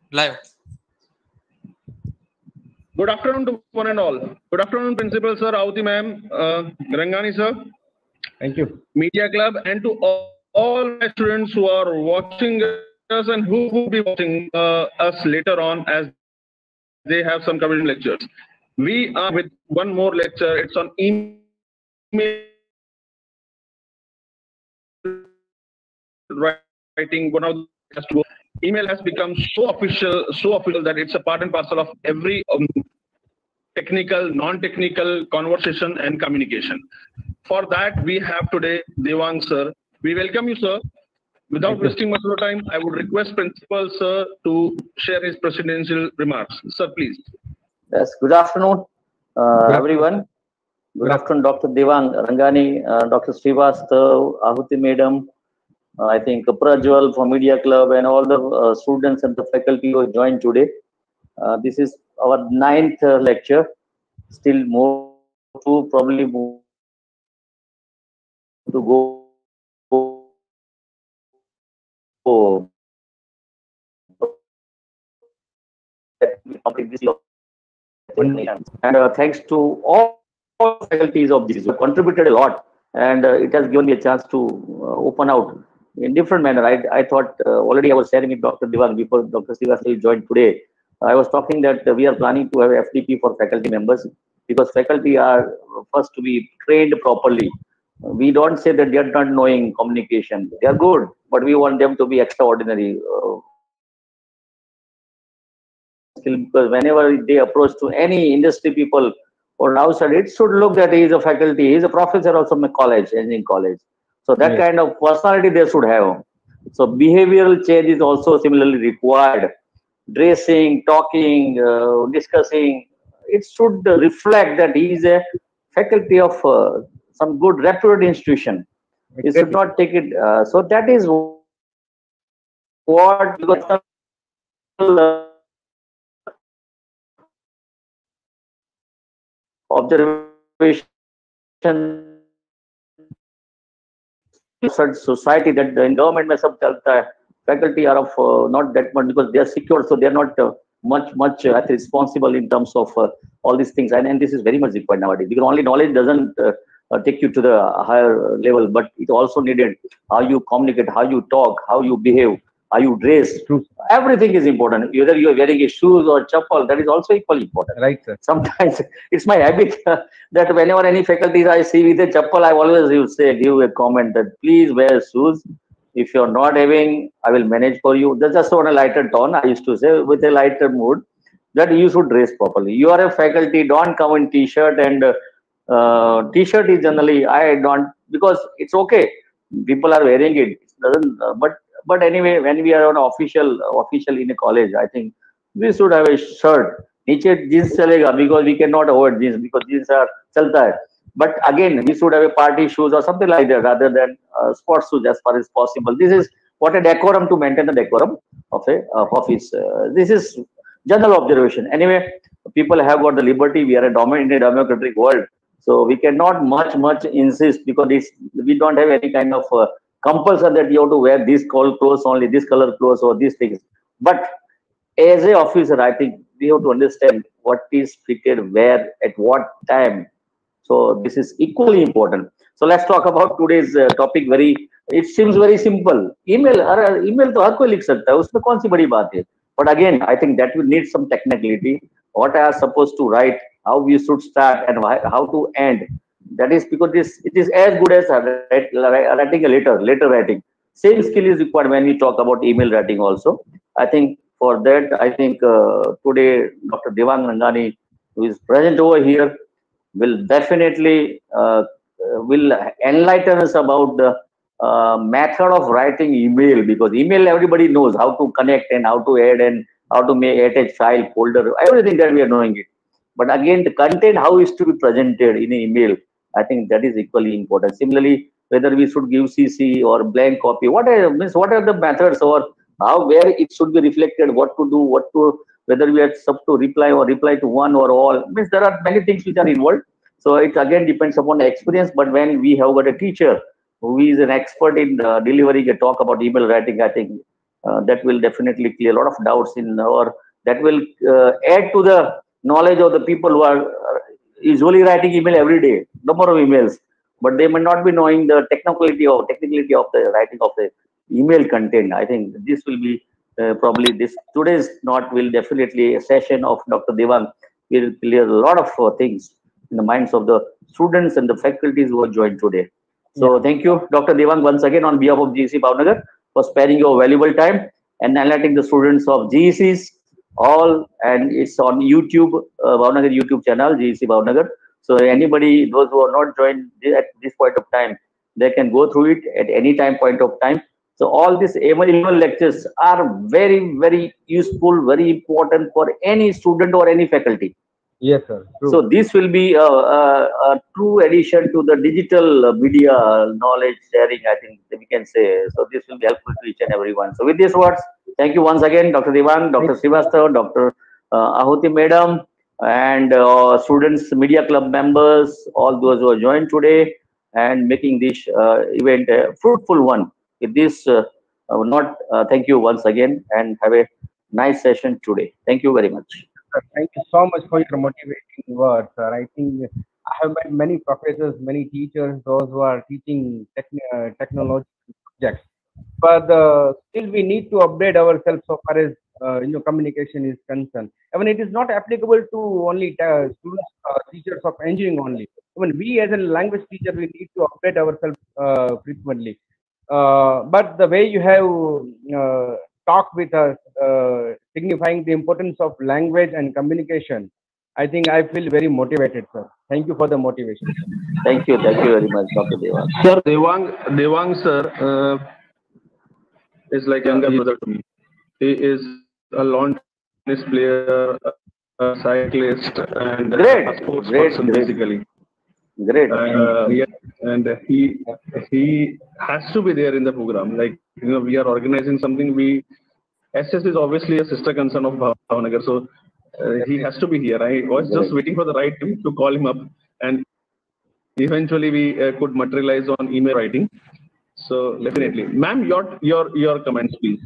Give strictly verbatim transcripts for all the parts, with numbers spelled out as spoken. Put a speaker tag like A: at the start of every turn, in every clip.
A: Live.
B: Good afternoon to one and all. Good afternoon, Principal Sir, Ahuti Ma'am, uh, Rangani Sir.
C: Thank you.
B: Media Club, and to all, all my students who are watching us and who will be watching uh, us later on as they have some community lectures. We are with one more lecture. It's on email writing. One of the email has become so official, so official that it's a part and parcel of every um, technical, non-technical conversation and communication. For that, we have today Devang Sir. We welcome you, sir. Without wasting much of time, I would request Principal Sir to share his presidential remarks. Sir, please.
D: Yes, good afternoon, uh, everyone. Good afternoon, Doctor Devang, Rangani, uh, Doctor Srivastav, Ahuti Madam, uh, I think Prajwal from Media Club, and all the uh, students and the faculty who joined today. Uh, this is our ninth uh, lecture. Still more to probably more to go. And uh, thanks to all faculties of this who contributed a lot, and uh, it has given me a chance to uh, open out in different manner. I, I thought uh, already I was sharing with Doctor Devang before Doctor Srivastava joined today. I was talking that uh, we are planning to have F D P for faculty members because faculty are first to be trained properly. We don't say that they are not knowing communication. They are good, but we want them to be extraordinary. Uh, because whenever they approach to any industry people or outside, it should look that he is a faculty, he is a professor also in college, engineering college. So that yes. kind of personality they should have. So behavioral change is also similarly required. Dressing, talking, uh, discussing, it should reflect that he is a faculty of uh, some good reputed institution. Exactly. He should not take it. Uh, so that is what because observation society that in government mein sab chalta hai. Faculty are of uh, not that much because they are secure, so they are not uh, much much uh, responsible in terms of uh, all these things, and, and this is very much required nowadays because only knowledge doesn't uh, uh, take you to the higher level, but it also needed how you communicate, how you talk, how you behave, how you dress. True. Everything is important. Whether you are wearing a shoes or chappal, that is also equally important.
C: Right, sir.
D: Sometimes it's my habit uh, that whenever any faculties I see with a chappal, I always give, say, give a comment that please wear shoes. If you're not having, I will manage for you. That's just on a lighter tone. I used to say with a lighter mood that you should dress properly. You are a faculty, don't come in t-shirt and uh, t-shirt is generally, I don't, because it's okay. People are wearing it. It doesn't, uh, but but anyway, when we are on official official in a college, I think we should have a shirt. Niche jeans chalega because we cannot avoid jeans because jeans are chalta hai. But again, we should have a party shoes or something like that rather than uh, sports shoes as far as possible. This is what a decorum to maintain the decorum of a uh, office. Uh, this is general observation. Anyway, people have got the liberty. We are a dominant in a democratic world. So we cannot much, much insist because this, we don't have any kind of uh, compulsion that you have to wear this color clothes only, this color clothes or these things. But as a officer, I think we have to understand what is fitted where at what time. So this is equally important. So let's talk about today's uh, topic. Very, it seems very simple. Email, uh, email to हर कोई लिख सकता है. उसमें कौन सी बड़ी बात है? But again, I think that will need some technicality. What I am supposed to write, how we should start, and how to end. That is because this it is as good as writing a letter, letter writing. Same skill is required when we talk about email writing also. I think for that, I think uh, today Doctor Devang Rangani, who is present over here, will definitely uh, will enlighten us about the uh, method of writing email, because email everybody knows how to connect and how to add and how to make attach file, folder, everything that we are knowing it. But again, the content, how is to be presented in an email, I think that is equally important. Similarly, whether we should give C C or blank copy, what are, means what are the methods or how, where it should be reflected, what to do, what to, whether we are sub to reply or reply to one or all, means there are many things which are involved. So it again depends upon the experience. But when we have got a teacher who is an expert in uh, delivering a talk about email writing, I think Uh, that will definitely clear a lot of doubts in our, that will uh, add to the knowledge of the people who are uh, usually writing email every day, number of emails, but they may not be knowing the technicality of technicality of the writing of the email content. I think this will be uh, probably this today's not will definitely a session of Doctor Devang will clear a lot of uh, things in the minds of the students and the faculties who are joined today. So
A: Yeah.
D: thank you, Doctor Devang, once again on behalf of G E C Bhavnagar for sparing your valuable time and enlightening the students of G E Cs all, and it's on YouTube, uh, Bhavnagar YouTube channel, G E C Bhavnagar. So anybody, those who are not joined at this point of time, they can go through it at any time point of time. So all these annual lectures are very, very useful, very important for any student or any faculty.
A: Yes, sir. True.
D: So this will be a, a, a true addition to the digital media knowledge sharing, I think we can say. So this will be helpful to each and everyone. So with these words, thank you once again, Doctor Devang, Doctor Srivastav, Doctor Uh, Ahuti Madam, and uh, students, media club members, all those who are joined today and making this uh, event a fruitful one. With this, uh, uh, not uh, thank you once again and have a nice session today. Thank you very much.
A: Thank you so much for your motivating words, sir. I think I have met many professors, many teachers, those who are teaching techn uh, technology subjects. But uh, still, we need to upgrade ourselves so far as uh, you know communication is concerned. I mean, it is not applicable to only uh, students, uh, teachers of engineering only. I mean, we as a language teacher, we need to upgrade ourselves uh, frequently. Uh, but the way you have uh, talked with us, uh, signifying the importance of language and communication, I think I feel very motivated, sir. Thank you for the motivation.
D: Thank you. Thank you very much, Doctor Devang.
B: Sir, Devang, Devang sir uh, is like younger brother to me. He is a lawn tennis player, a cyclist, and
D: Great,
B: a sports
D: great,
B: person
D: great.
B: basically.
D: Great.
B: Uh, yeah, and he he has to be there in the program. Like you know, we are organizing something. We S S is obviously a sister concern of Bhavnagar, so uh, he has to be here. I was just waiting for the right time to call him up, and eventually we uh, could materialize on email writing. So definitely, ma'am, your your your comments, please.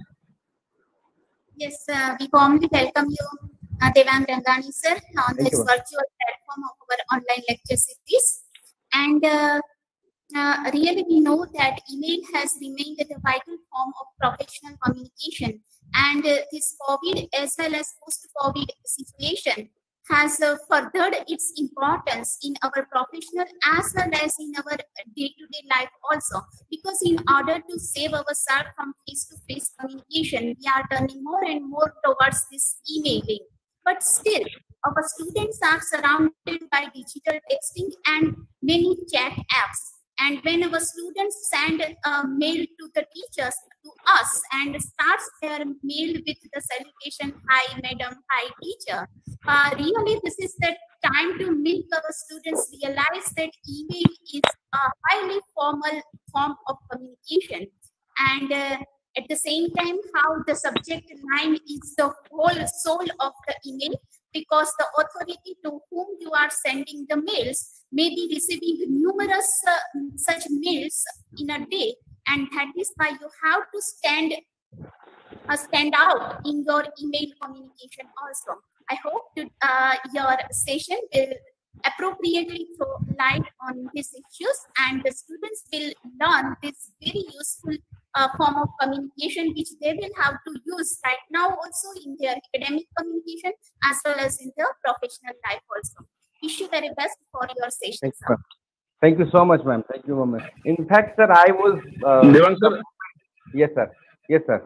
C: Yes, uh, we warmly welcome you, uh, Devang Rangani sir, on
A: Thank
C: this
A: you.
C: virtual platform of our online lecture series. And uh, uh, really, we know that email has remained a vital form of professional communication. And uh, this COVID as well as post-COVID situation has uh, furthered its importance in our professional as well as in our day-to-day life also. Because in order to save ourselves from face-to-face communication, we are turning more and more towards this emailing. But still, our students are surrounded by digital texting and many chat apps. And when our students send a mail to the teachers, to us, and starts their mail with the salutation, "Hi, madam, hi, teacher," uh, really this is the time to make our students realize that email is a highly formal form of communication. And uh, at the same time, how the subject line is the whole soul of the email, because the authority to whom you are sending the mails may be receiving numerous uh, such mails in a day, and that is why you have to stand uh, stand out in your email communication also. I hope that uh, your session will appropriately throw light on these issues, and the students will learn this very useful uh, form of communication, which they will have to use right now also in their academic communication as well as in their professional life also. Wish you very best for your session.
A: Thank you, Thank you so much, ma'am. Thank you, ma'am. In fact, sir, I was. Uh,
B: Devang sir.
A: Yes, sir. Yes, sir.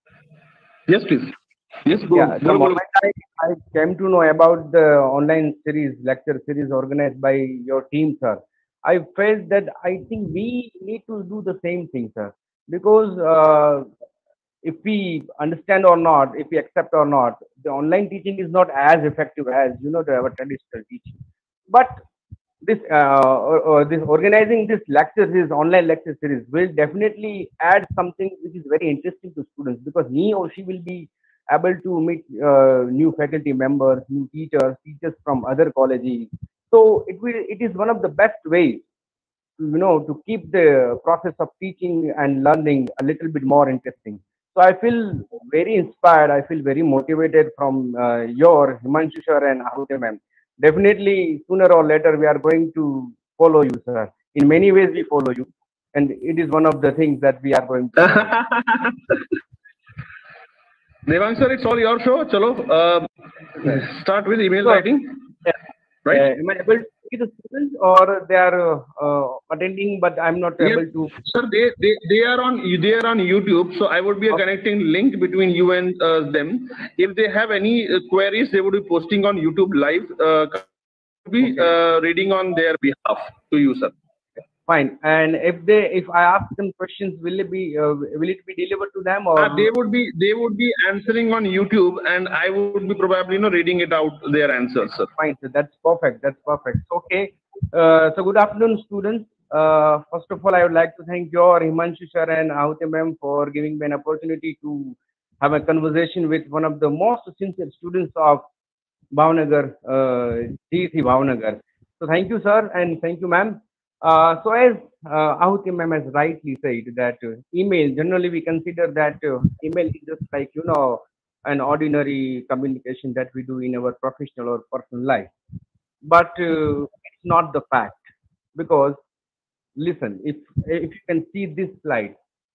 B: Yes, please. Yes, go.
A: Yeah, the
B: go, go.
A: moment I, I came to know about the online series, lecture series organized by your team, sir, I felt that I think we need to do the same thing, sir. Because uh, if we understand or not, if we accept or not, the online teaching is not as effective as, you know, the our traditional teaching. But this uh, or, or this organizing this lecture series, online lecture series, will definitely add something which is very interesting to students, because he or she will be able to meet uh, new faculty members, new teachers, teachers from other colleges. So it will it is one of the best ways, you know, to keep the process of teaching and learning a little bit more interesting. So I feel very inspired. I feel very motivated from uh, your Himanshu sir and Ahuti ma'am. Definitely, sooner or later, we are going to follow you, sir. In many ways, we follow you, and it is one of the things that we are going to follow.
B: Devang sir, it's all your show. Chalo, uh, start with email
A: So,
B: writing,
A: yeah,
B: right?
A: uh, am I able to see the students, or they are uh, uh, attending, but I'm not
B: Yes,
A: able to?
B: sir. They, they they are on they are on YouTube. So I would be a
A: Okay.
B: connecting link between you and uh, them. If they have any uh, queries, they would be posting on YouTube live. Uh, be
A: Okay.
B: uh, reading on their behalf to you, sir.
A: Fine. And if they, if I ask them questions, will it be, uh, will it be delivered to them,
B: Uh, they
A: or?
B: would be they would be answering on YouTube, and I would be probably you know reading it out their answers, sir.
A: Fine. So that's perfect. That's perfect. Okay. Uh, so good afternoon, students. Uh, first of all, I would like to thank your Himanshu sir and Ahuti ma'am for giving me an opportunity to have a conversation with one of the most sincere students of Bhavnagar, uh, G C Bhavnagar. So thank you, sir, and thank you, ma'am. Uh, so as uh, Ahuti ma'am has rightly said that uh, email, generally we consider that uh, email is just like, you know, an ordinary communication that we do in our professional or personal life. But uh, it's not the fact, because listen, if if you can see this slide,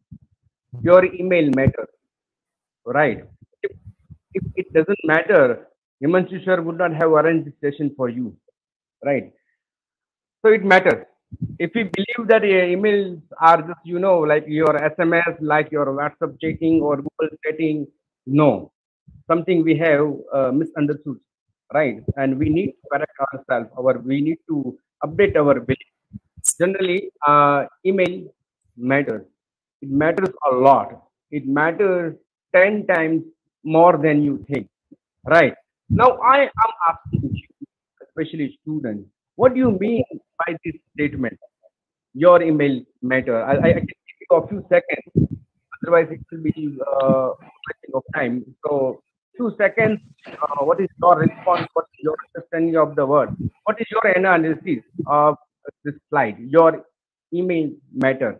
A: your email matters, right? If, if it doesn't matter, Himanshu sir would not have arranged this session for you, right? So it matters. If we believe that uh, emails are just, you know, like your S M S, like your WhatsApp chatting or Google chatting, no, something we have uh, misunderstood, right? And we need to correct ourselves. Our we need to update our belief. Generally, uh, email matters. It matters a lot. It matters ten times more than you think, right? Now, I am asking you, especially students, what do you mean by this statement? Your email matter. I, I I can give you a few seconds. Otherwise, it will be uh, wasting of time. So, two seconds. Uh, what is your response? What is your understanding of the word? What is your analysis of this slide? Your email matter.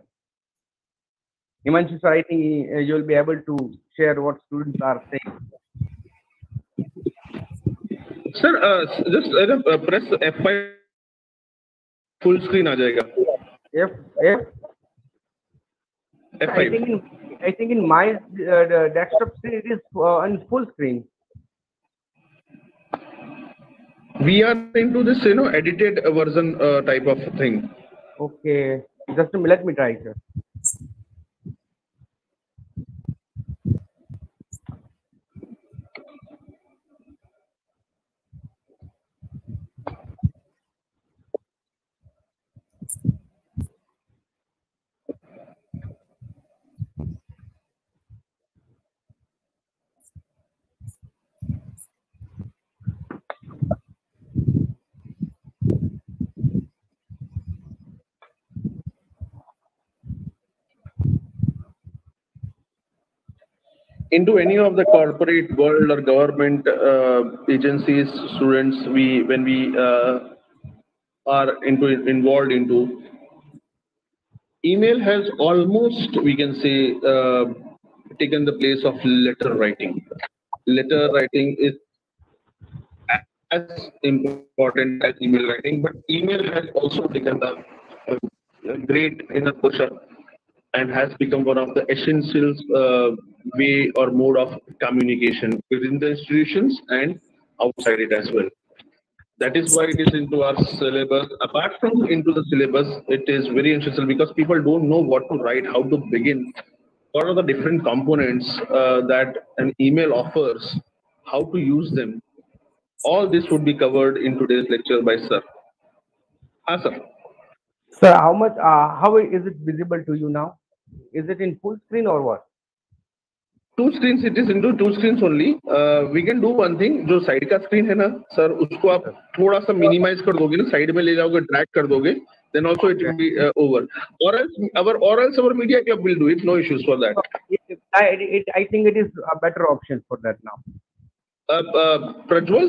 A: Himanshu, sir, I think uh, you'll be able to share what students are saying.
B: Sir, uh, just uh, press F five, full screen आ जाएगा.
A: If if I
B: F five.
A: think in I think in my uh, the desktop screen it is uh, on full screen.
B: We are into this, you know, edited version uh, type of thing.
A: Okay, just a minute, let me try, sir.
B: Into any of the corporate world or government uh, agencies, students, we when we uh, are into involved into, email has almost, we can say, uh, taken the place of letter writing. Letter writing is as important as email writing, but email has also taken the uh, great in a push up and has become one of the essential uh, way or mode of communication within the institutions and outside it as well. That is why it is into our syllabus. Apart from into the syllabus, it is very essential because people don't know what to write, how to begin, what are the different components uh, that an email offers, how to use them. All this would be covered in today's lecture by sir. Ah, sir.
A: Sir, how much? Uh, how is it visible to you now? Is it in full screen or what?
B: Two screens, it is into two screens only. Uh, we can do one thing. जो side का screen है ना, sir, उसको आप थोड़ा सा minimize कर दोगे ना, side में ले जाओगे, drag कर दोगे, then also it will be uh, over. Or else, our or else our media club will do it. No issues for that.
A: It, I, it, I think it is a better option for that now.
B: Uh, uh, Prajwal,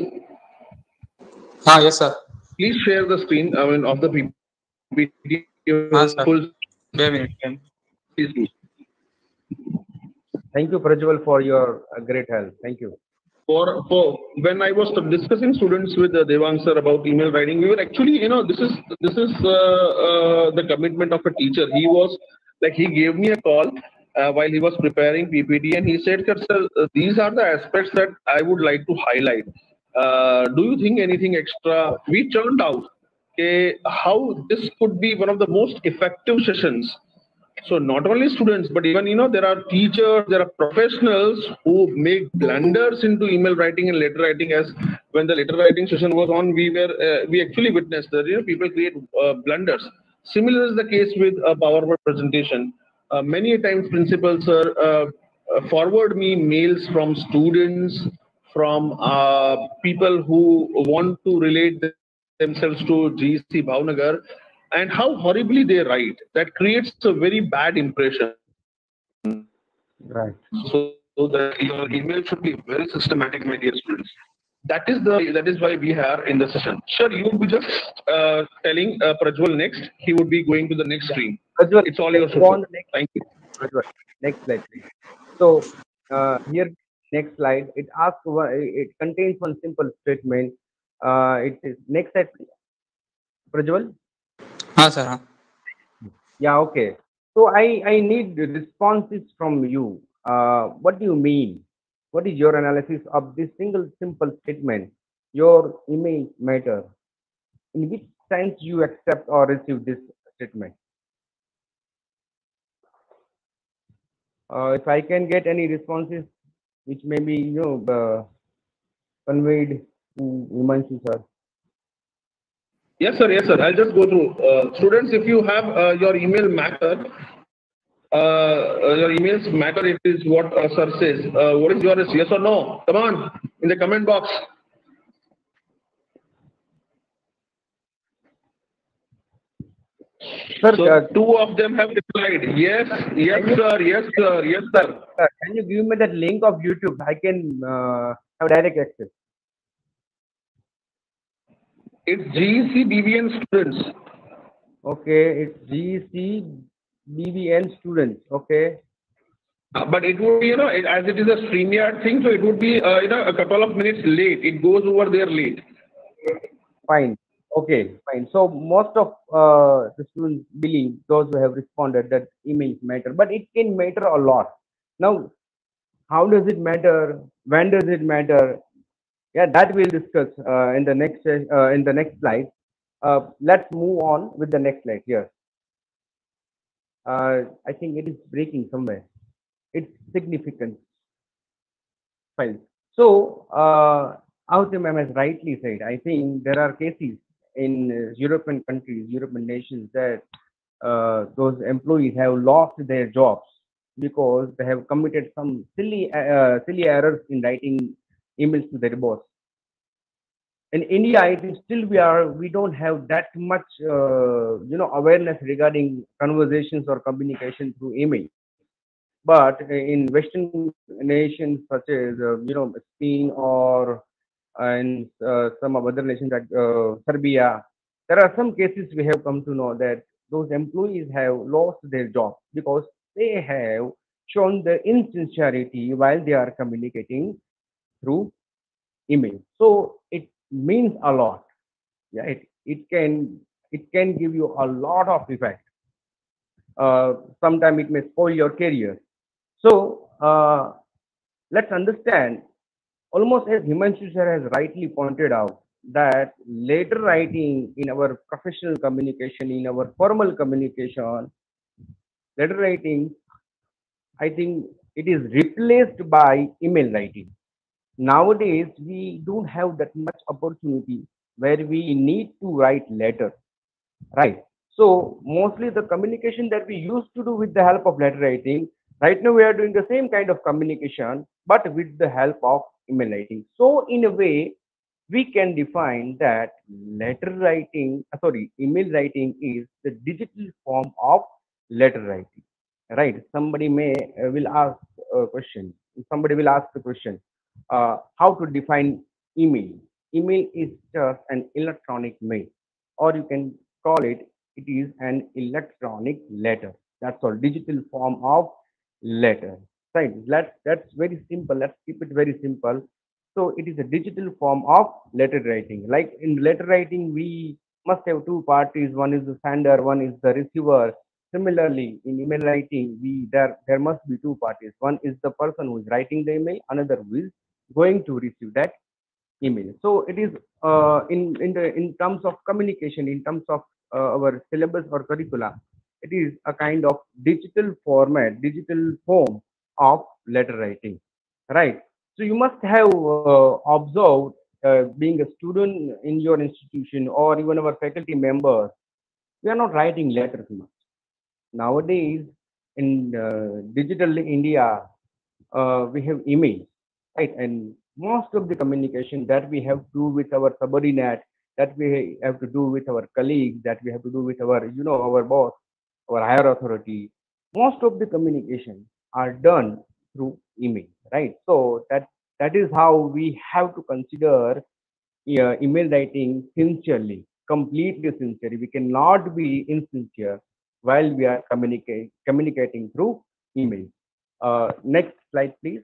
E: Ah, yes, sir.
B: please share the screen. I mean, of the P P T.
E: Ah, sir.
B: Full.
E: Wait a minute.
B: Please do.
A: Thank you, Prajwal, for your uh, great help. Thank you.
B: For, for when I was discussing students with uh, Devang sir about email writing, we were actually, you know, this is this is uh, uh, the commitment of a teacher. He was like he gave me a call uh, while he was preparing P P T, and he said, "Sir, sir, uh, these are the aspects that I would like to highlight. Uh, do you think anything extra?" We turned out okay, how this could be one of the most effective sessions. So not only students, but even you know there are teachers, there are professionals who make blunders into email writing and letter writing. As when the letter writing session was on, we were uh, we actually witnessed that you know people create uh, blunders. Similar is the case with a PowerPoint presentation. Uh, many a times, principals uh, uh, forward me mails from students, from uh, people who want to relate themselves to G C Bhavnagar, and how horribly they write. That creates a very bad impression.
A: Right.
B: So that your email should be very systematic, my dear students. That is the that is why we are in the session. Sure, you would be just uh, telling uh, Prajwal next. He would be going to the next stream.
A: Prajwal,
B: It's all
A: let's
B: yours,
A: go
B: sir.
A: on the next.
B: Thank you.
A: Prajwal, next slide, please. So uh, here, next slide. It asks. one- It contains one simple statement. Uh, it is next slide, please. Prajwal.
E: हाँ sir हाँ
A: Yeah. Okay. So I I need the responses from you. Uh, what do you mean? What is your analysis of this single simple statement? Your email matter. In which sense you accept or receive this statement? Uh, if I can get any responses, which may be you know uh, conveyed to Himanshu sir.
B: Yes, sir. Yes, sir. I'll just go through. Uh, students, if you have uh, your email matter, uh, uh, your emails matter. It is what uh, sir says. Uh, what is yours? Yes or no? Come on, in the comment box.
A: Sir,
B: So
A: uh,
B: two of them have replied. Yes, yes,
A: can you,
B: sir. Yes, sir. Yes, sir.
A: sir, can you give me that link of YouTube? I can uh, have direct access.
B: It's G E C B V N students.
A: Okay, it's G C B B N students. Okay,
B: Uh, but it would be, you know, it, as it is a StreamYard thing, so it would be, uh, you know, a couple of minutes late. It goes over there late.
A: fine. Okay, fine. So most of uh, the students believe those who have responded that emails matter, but it can matter a lot. Now, how does it matter? When does it matter? Yeah, that we'll discuss uh, in the next ses- uh, in the next slide. Uh, let's move on with the next slide here. Uh, I think it is breaking somewhere. It's significant. Fine. So, uh, Auti ma'am has rightly said, I think there are cases in uh, European countries, European nations that uh, those employees have lost their jobs because they have committed some silly, uh, silly errors in writing emails to their boss. In India, I think still we are we don't have that much uh, you know awareness regarding conversations or communication through email. But in Western nations such as uh, you know Spain or and uh, some of other nations like uh, Serbia, there are some cases we have come to know that those employees have lost their jobs because they have shown their insincerity while they are communicating through email. So it means a lot. Yeah, it, it can it can give you a lot of effect. Uh, Sometimes it may spoil your career. So uh, let's understand, almost as Himanshu sir has rightly pointed out, that letter writing in our professional communication, in our formal communication, letter writing, I think it is replaced by email writing. Nowadays, we don't have that much opportunity where we need to write letters, right? So mostly the communication that we used to do with the help of letter writing, right now we are doing the same kind of communication, but with the help of email writing. So in a way, we can define that letter writing, uh, sorry, email writing is the digital form of letter writing, right? Somebody may uh, will ask a question. Somebody will ask the question, uh, how to define email. Email is just an electronic mail, or you can call it, it is an electronic letter. That's all, digital form of letter. right? Let's, that's very simple. Let's keep it very simple. So it is a digital form of letter writing. Like in letter writing, we must have two parties. One is the sender, one is the receiver. Similarly, in email writing, we there there must be two parties. One is the person who is writing the email, another who is going to receive that email. So it is uh, in in the in terms of communication, in terms of uh, our syllabus or curricula, it is a kind of digital format, digital form of letter writing, right? So you must have uh, observed, uh, being a student in your institution or even our faculty members, we are not writing letters much nowadays. In uh, digital India, uh, we have emails, right? And most of the communication that we have to do with our subordinate, that we have to do with our colleagues, that we have to do with our, you know, our boss, our higher authority, most of the communication are done through email, right? So that that is how we have to consider uh, email writing sincerely, completely sincere. We cannot be insincere while we are communicate, communicating through email. Uh, next slide, please.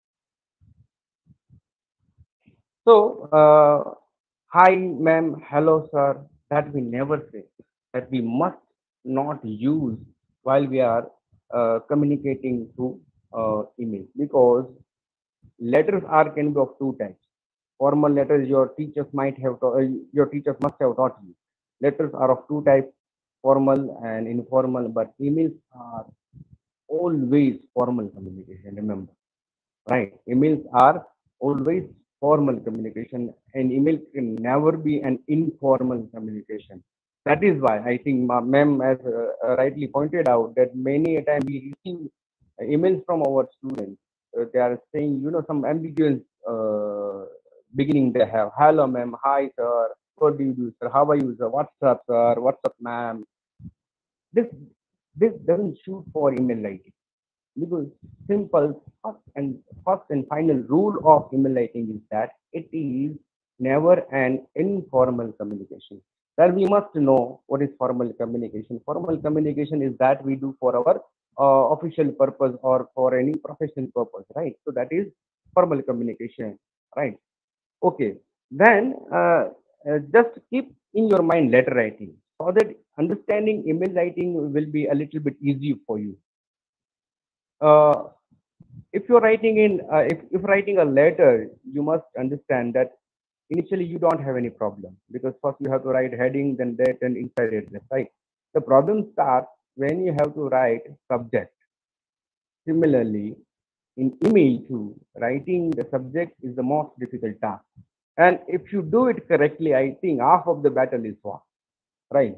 A: So, uh, hi, ma'am, hello, sir, that we never say, that we must not use while we are uh, communicating through uh, email, because letters are can be of two types. Formal letters your teachers might have taught, uh, your teachers must have taught you. Letters are of two types, formal and informal, but emails are always formal communication, remember, right? Emails are always formal communication, and email can never be an informal communication. That is why I think ma- ma'am has uh, uh, rightly pointed out that many a time we receive emails from our students. Uh, they are saying, you know, some ambiguous uh, beginning they have. Hello, ma'am. Hi, sir. What do you do, sir? How are you, sir? What's up, sir? What's up, ma'am? This this doesn't shoot for email writing, because simple first and first and final rule of email writing is that it is never an informal communication. That we must know what is formal communication. Formal communication is that we do for our uh, official purpose or for any professional purpose, right? So that is formal communication, right? Okay, then uh, uh, just keep in your mind letter writing, so that understanding email writing will be a little bit easy for you. Uh, if you're writing in uh, if, if writing a letter, you must understand that initially you don't have any problem, because first you have to write heading, then date, and inside address, right? The problem starts when you have to write subject. Similarly, in email too, writing the subject is the most difficult task, and if you do it correctly, I think half of the battle is won, right?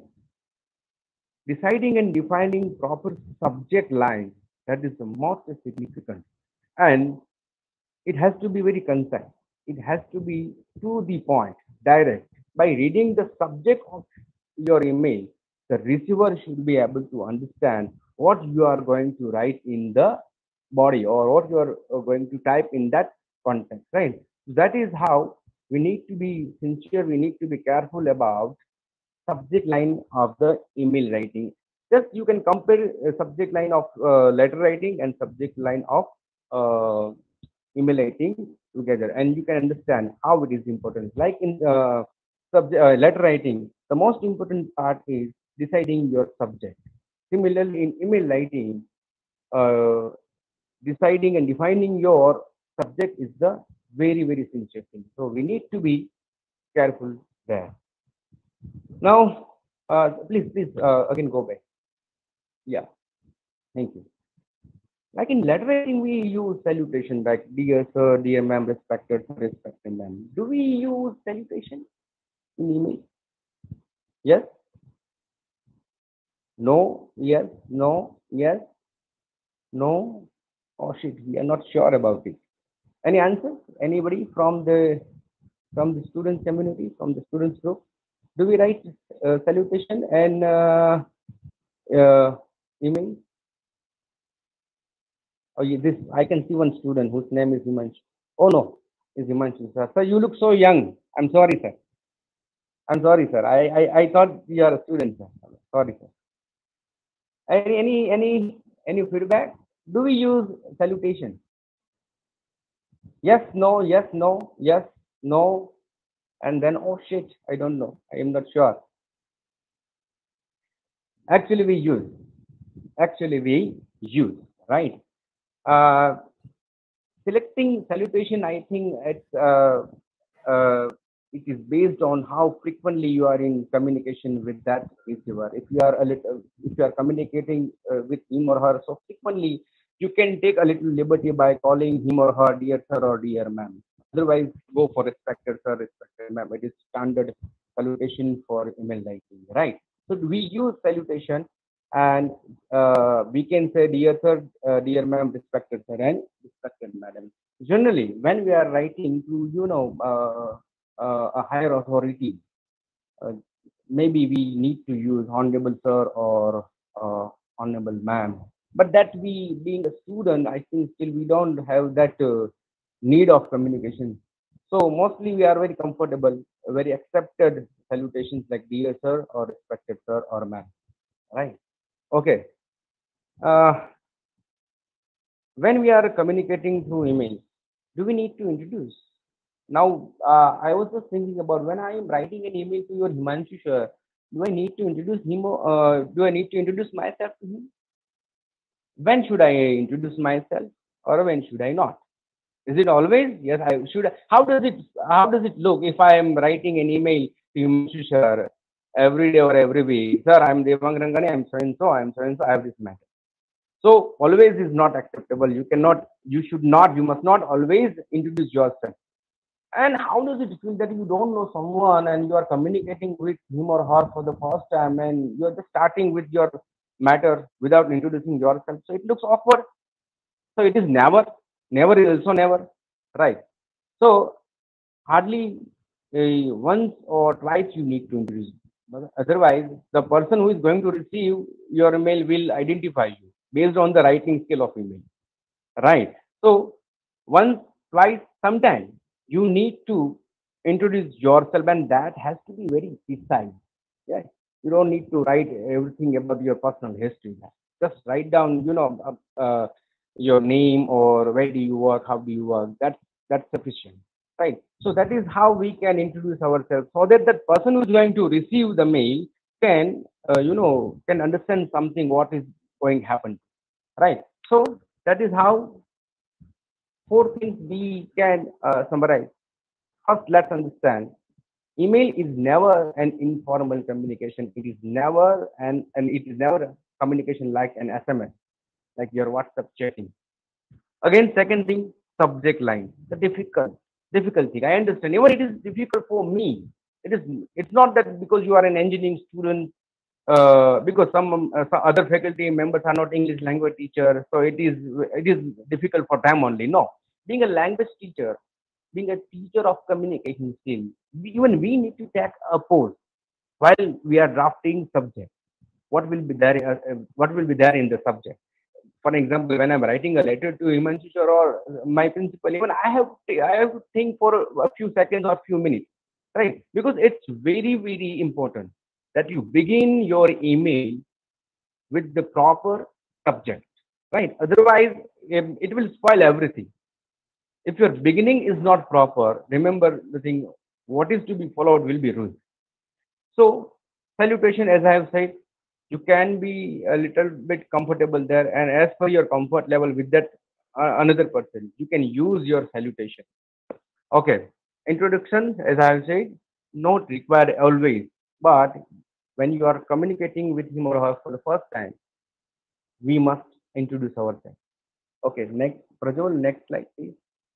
A: Deciding and defining proper subject line, that is the most significant, and it has to be very concise. It has to be to the point, direct. By reading the subject of your email, the receiver should be able to understand what you are going to write in the body, or what you are uh, going to type in that context, right? That is how we need to be sincere. We need to be careful about subject line of the email writing. Just you can compare a subject line of uh, letter writing and subject line of uh, email writing together, and you can understand how it is important. Like in uh, subject uh, letter writing, the most important part is deciding your subject. Similarly, in email writing, uh, deciding and defining your subject is the very very sincere thing. So we need to be careful there. Now, uh, please please uh, again go back. Yeah, thank you. Like in letter writing, we use salutation, like dear sir, dear ma'am, respected sir, respected ma'am. Do we use salutation in email? Yes, no, yes, no, yes, no. Oh shit, we are not sure about it. Any answers? Anybody from the from the student community, from the students group? Do we write uh, salutation and uh, uh, email? Oh, yeah, this I can see one student whose name is Himanshu. Oh no, is Himanshu, sir. Sir, you look so young. I'm sorry, sir. I'm sorry, sir. I I, I thought you are a student, sir. Sorry, sir. Any any any any feedback? Do we use salutation? Yes, no, yes, no, yes, no, and then oh shit, I don't know. I am not sure. Actually, we use. Actually, we use. Right. Uh, Selecting salutation, I think it's uh, uh, it is based on how frequently you are in communication with that receiver. If you are a little, if you are communicating uh, with him or her so frequently, you can take a little liberty by calling him or her dear sir or dear ma'am. Otherwise, go for respected sir, respected ma'am. It is standard salutation for email writing, right? So we use salutation, and uh, we can say dear sir, uh, dear ma'am, respected sir, and respected madam. Generally, when we are writing to, you know, uh, uh, a higher authority, uh, maybe we need to use honorable sir or uh, honorable ma'am. But that we, being a student, I think still we don't have that uh, need of communication. So mostly we are very comfortable, very accepted salutations like dear sir or respected sir or ma'am. Right? Okay. Uh, when we are communicating through email, do we need to introduce? Now, uh, I was just thinking about when I am writing an email to your Himanshu sir, do I need to introduce him? Or, uh, do I need to introduce myself to him? When should I introduce myself, or when should I not? Is it always? Yes, I should. How does it? How does it look if I am writing an email to Himanshu sir every day or every week? Sir, I'm Devang Rangani. I'm so and so. I'm so and so. I have this matter. So always is not acceptable. You cannot. You should not. You must not always introduce yourself. And how does it feel that you don't know someone and you are communicating with him or her for the first time and you're just starting with your matter without introducing yourself? So it looks awkward. So it is never, never is also never, right? So hardly uh, once or twice you need to introduce. But otherwise, the person who is going to receive your email will identify you based on the writing skill of email, right? So once, twice, sometime you need to introduce yourself, and that has to be very precise. Yeah, you don't need to write everything about your personal history. Just write down, you know, uh, uh, your name or where do you work, how do you work. That's that's sufficient, right? So that is how we can introduce ourselves, so that that person who is going to receive the mail can, uh, you know, can understand something what is going to happen, right? So that is how four things we can uh, summarize. First, let's understand email is never an informal communication. It is never and and it is never a communication like an S M S, like your WhatsApp chatting. Again, second thing, subject line. The difficult difficult thing. I understand. Even it is difficult for me. It is. It's not that because you are an engineering student, uh, because some, uh, some other faculty members are not English language teachers, so it is it is difficult for them only. No, being a language teacher, being a teacher of communication skill, we, even we need to take a pause while we are drafting subject. What will be there? Uh, uh, what will be there in the subject? For example, when I'm writing a letter to Himanshu sir or my principal, even I have to, I have to think for a, a few seconds or few minutes, right? Because it's very very important that you begin your email with the proper subject, right? Otherwise, um, it will spoil everything. If your beginning is not proper, remember the thing, what is to be followed will be ruined. So, salutation, as I have said, you can be a little bit comfortable there, and as per your comfort level with that uh, another person, you can use your salutation. Okay, introduction, as I have said, not required always, but when you are communicating with him or her for the first time, we must introduce ourselves. Okay, next, Prajwal, next slide, please.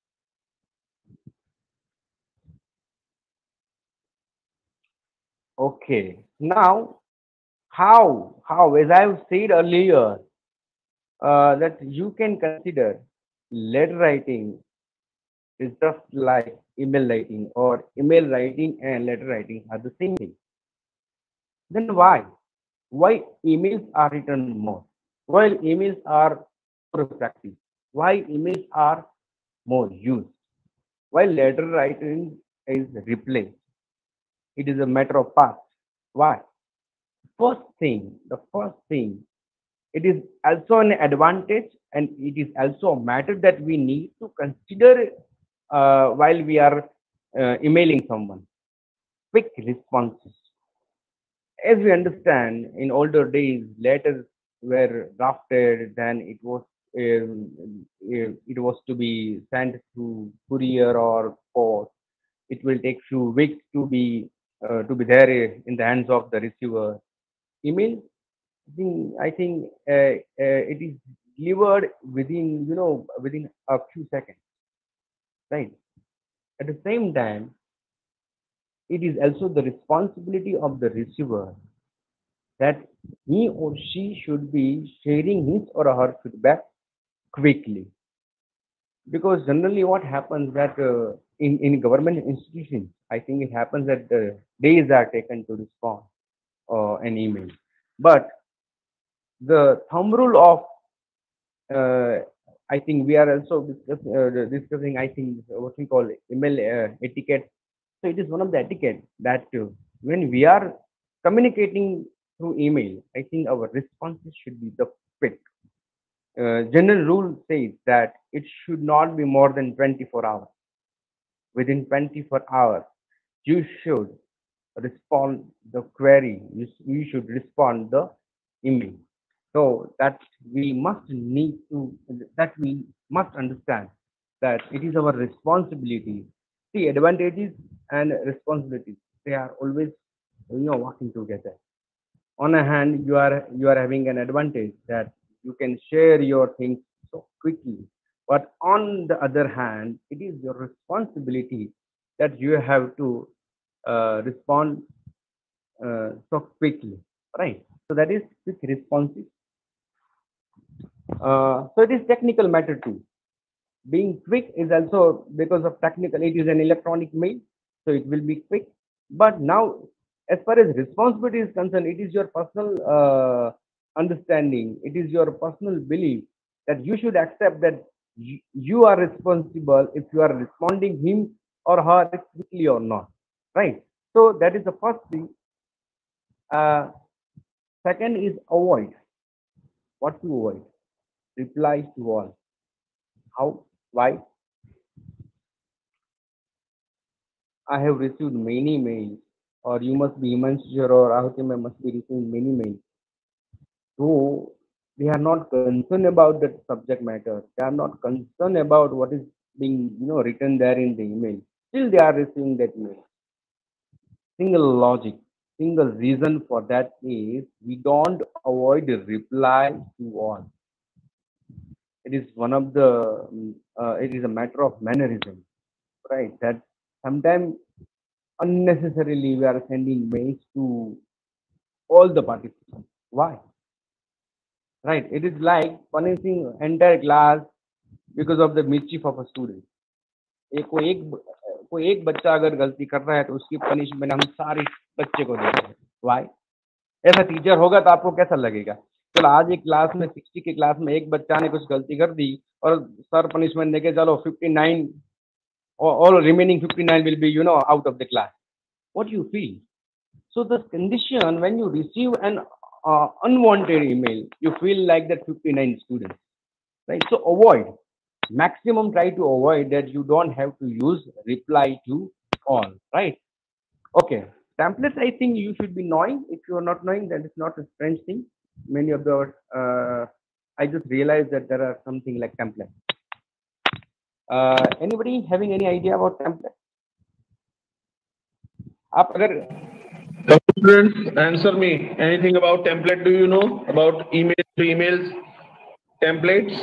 A: Okay, now how, how, as I have said earlier, uh, that you can consider letter writing is just like email writing, or email writing and letter writing are the same thing. Then why? Why emails are written more? While emails are more effective, why emails are more used? While letter writing is replaced, it is a matter of past. Why? First thing, the first thing, it is also an advantage, and it is also a matter that we need to consider uh, while we are uh, emailing someone. Quick responses. As we understand, in older days, letters were drafted, then it was um, uh, it was to be sent through courier or post. It will take few weeks to be uh, to be there in the hands of the receiver. Email, I think, I think uh, uh, it is delivered within, you know, within a few seconds, right? At the same time, it is also the responsibility of the receiver that he or she should be sharing his or her feedback quickly. Because generally, what happens that uh, in in government institutions, I think it happens that the days are taken to respond uh, an email, but the thumb rule of uh, I think we are also discuss, uh, discussing, I think, what we call email uh, etiquette. So it is one of the etiquette that uh, when we are communicating through email, I think our responses should be the quick. Uh, general rule says that it should not be more than twenty-four hours. Within twenty-four hours, you should respond the query. You, you should respond the email. So that we must need to, that we must understand that it is our responsibility. See, advantages and responsibilities, they are always, you know, working together. On a hand, you are you are having an advantage that you can share your things so quickly. But on the other hand, it is your responsibility that you have to uh, respond uh, so quickly, right? So that is quick responses. Uh, so it is technical matter too. Being quick is also because of technical. It is an electronic mail, so it will be quick. But now, as far as responsibility is concerned, it is your personal uh, understanding. It is your personal belief that you should accept that you, you are responsible if you are responding him or her quickly or not, right? So that is the first thing. Uh, Second is avoid. What to avoid? Replies to all. How? Why? I have received many mails, or you must be Himanshu or Ahutima must be receiving many mails. So they are not concerned about that subject matter. They are not concerned about what is being, you know, written there in the email. Still, they are receiving that mail. Single logic, single reason for that is we don't avoid the reply to all. It is one of the, um, uh, it is a matter of mannerism, right? That sometimes unnecessarily we are sending mails to all the participants. Why? Right? It is like punishing entire class because of the mischief of a student. एक कोई एक कोई एक बच्चा अगर गलती कर रहा है तो उसकी पनिशमेंट हम सारे बच्चे को देते हैं. Why? ऐसा टीचर होगा तो आपको कैसा लगेगा? चलो आज एक क्लास में सिक्सटी के क्लास में एक बच्चा ने कुछ गलती कर दी और सर पनिशमेंट देके चलो fifty nine all remaining fifty-nine will be, you know, out of the class. What do you feel? So the condition when you receive an uh, unwanted email, you feel like that fifty-nine students, right? So avoid, maximum try to avoid that. You don't have to use reply to all, right? Okay, templates, I think you should be knowing. If you are not knowing, that is not a strange thing. Many of the, uh, I just realized that there are something like templates. Uh, anybody having any idea about template? आप अगर
B: Students, answer me. Anything about template? Do you know about email to emails templates?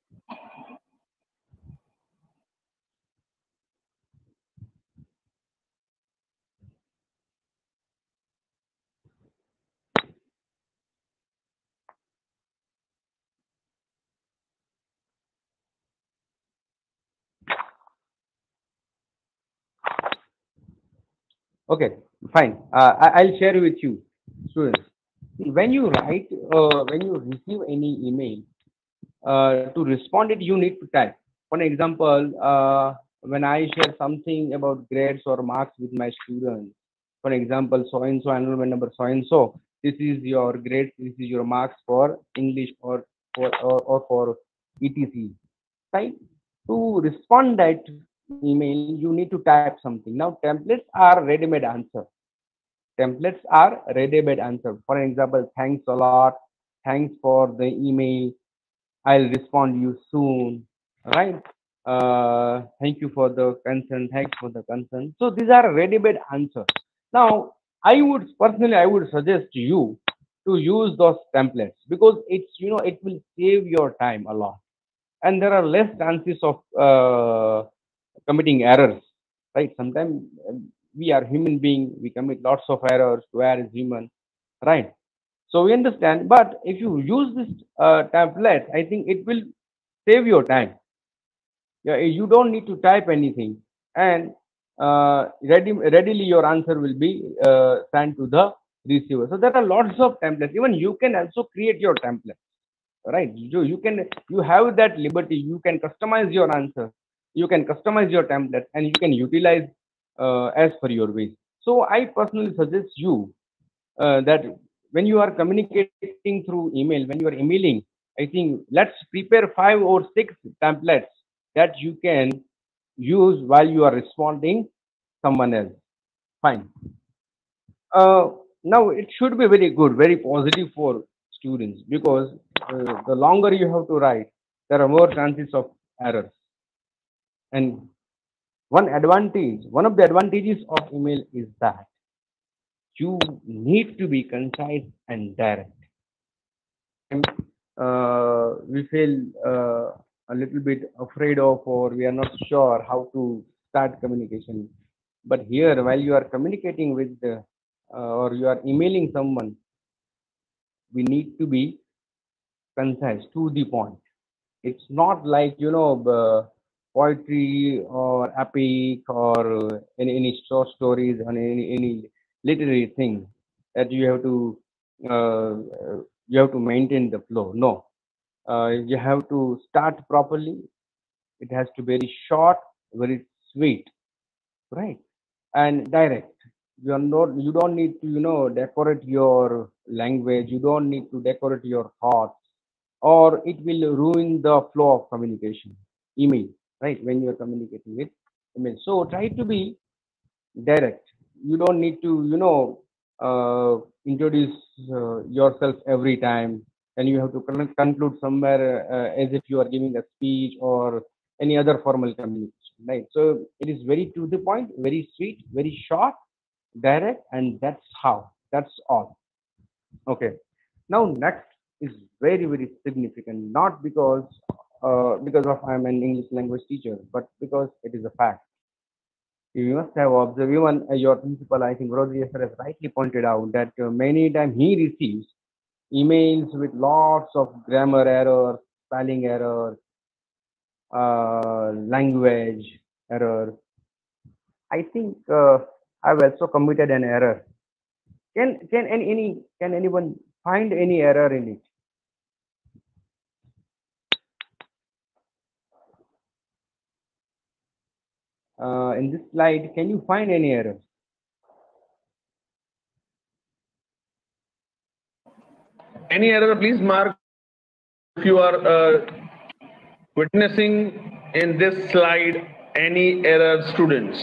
A: Okay, fine. Uh, I, I'll share with you, students. See, when you write, uh, when you receive any email, uh, to respond it, you need to type. For example, uh, when I share something about grades or marks with my students, for example, so and so enrollment number so and so, this is your grades, this is your marks for English or for or, or for E T C, right? To respond that email, you need to type something. Now, templates are ready-made answer. Templates are ready-made answer. For example, thanks a lot, thanks for the email, I'll respond you soon, right? Uh, thank you for the concern, thanks for the concern. So these are ready-made answers. Now, I would personally, I would suggest you to use those templates because it's, you know, it will save your time a lot, and there are less chances of uh, committing errors, right? Sometimes uh, we are human being, we commit lots of errors. Where is human, right? So we understand, but if you use this uh, template, I think it will save your time. Yeah, you don't need to type anything, and uh, ready, readily your answer will be uh, sent to the receiver. So there are lots of templates. Even you can also create your template, right? You, you can, you have that liberty. You can customize your answer, you can customize your template, and you can utilize uh, as per your wish. So I personally suggest you uh, that when you are communicating through email, when you are emailing, I think let's prepare five or six templates that you can use while you are responding someone else. Fine. Uh, Now it should be very good, very positive for students because uh, the longer you have to write, there are more chances of errors. And one advantage, one of the advantages of email is that you need to be concise and direct. Uh, we feel uh, a little bit afraid of, or we are not sure how to start communication. But here, while you are communicating with the, uh, or you are emailing someone, we need to be concise, to the point. It's not like, you know, uh, poetry or epic or uh, any, any short stories or any, any literary thing that you have to uh, uh, you have to maintain the flow. No, uh, you have to start properly. It has to be very short, very sweet, right, and direct. You are not. You don't need to, you know, decorate your language. You don't need to decorate your thoughts, or it will ruin the flow of communication. Email, right? When you are communicating with email, so try to be direct. You don't need to, you know, uh, introduce uh, yourself every time, and you have to con- conclude somewhere uh, as if you are giving a speech or any other formal communication, right? So it is very to the point, very sweet, very short, direct, and that's how. That's all. Okay. Now next is very very significant, not because uh, because of I'm an English language teacher, but because it is a fact. You must have observed, even uh, your principal, I think Rosie sir, has rightly pointed out that uh, many times he receives emails with lots of grammar errors, spelling errors, uh, language errors. I think uh, I've also committed an error. Can can any, any can anyone find any error in it? Uh, in this slide, can you find any error?
B: Any error, please mark if you are uh, witnessing in this slide any error, students.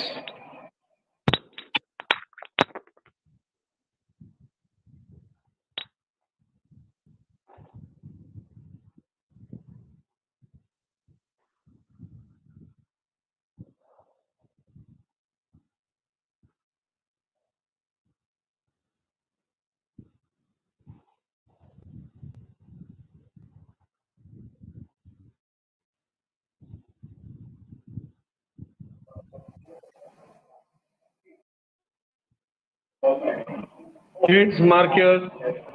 B: Kids, mark your.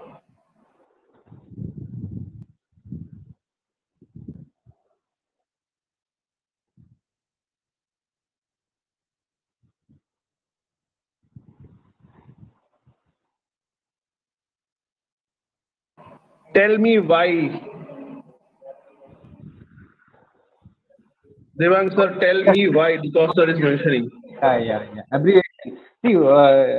B: Tell me why. Devang sir, tell me why the sir is mentioning.
A: Yeah, yeah, yeah. Abbreviation. See, uh,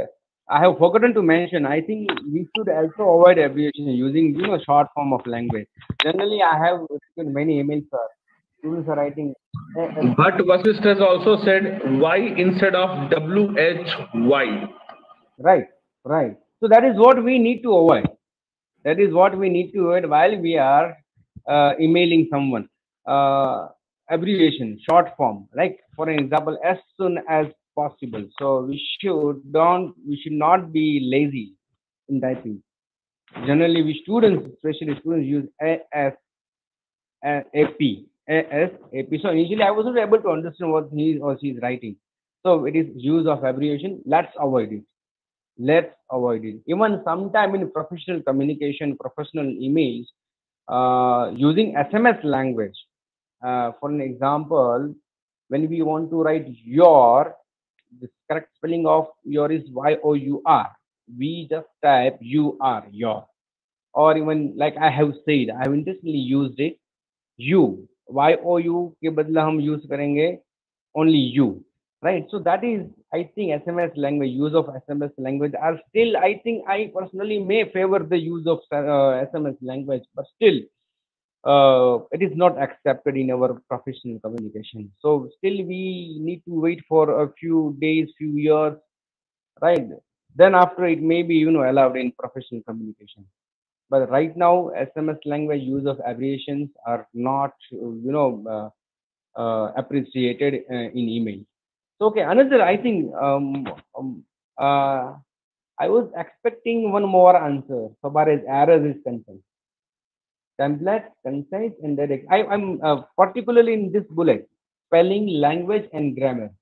A: I have forgotten to mention. I think we should also avoid abbreviation using you know short form of language. Generally, I have received many emails. Sir. Students are writing. eh, eh,
B: But Vasist has also said Y instead of W H Y.
A: Right, right. So that is what we need to avoid. That is what we need to avoid while we are uh, emailing someone. Uh, Abbreviation, short form, like for an example, as soon as possible. So we should don't we should not be lazy in typing. Generally, we students, especially students, use A S A P A S A P. So initially, I wasn't able to understand what he or she is writing. So it is use of abbreviation. Let's avoid it. Let's avoid it. Even sometime in professional communication, professional emails, uh, using S M S language. Uh, for an example, when we want to write your, the correct spelling of your is Y O U R. We just type you are your. Or even like I have said, I have intentionally used it. You, Y O U के बदला हम use करेंगे only you, right? So that is, I think, S M S language, use of S M S language are still, I think, I personally may favor the use of uh, S M S language, but still, uh, it is not accepted in our professional communication. So still, we need to wait for a few days, few years, right? Then after it may be, you know, allowed in professional communication. But right now, S M S language use of abbreviations are not, uh, you know, uh, uh, appreciated uh, in email. So, okay, another, I think, um, um, uh, I was expecting one more answer so far as errors is concerned. Template, concise, and direct. I, I'm uh, particularly in this bullet, spelling, language, and grammar.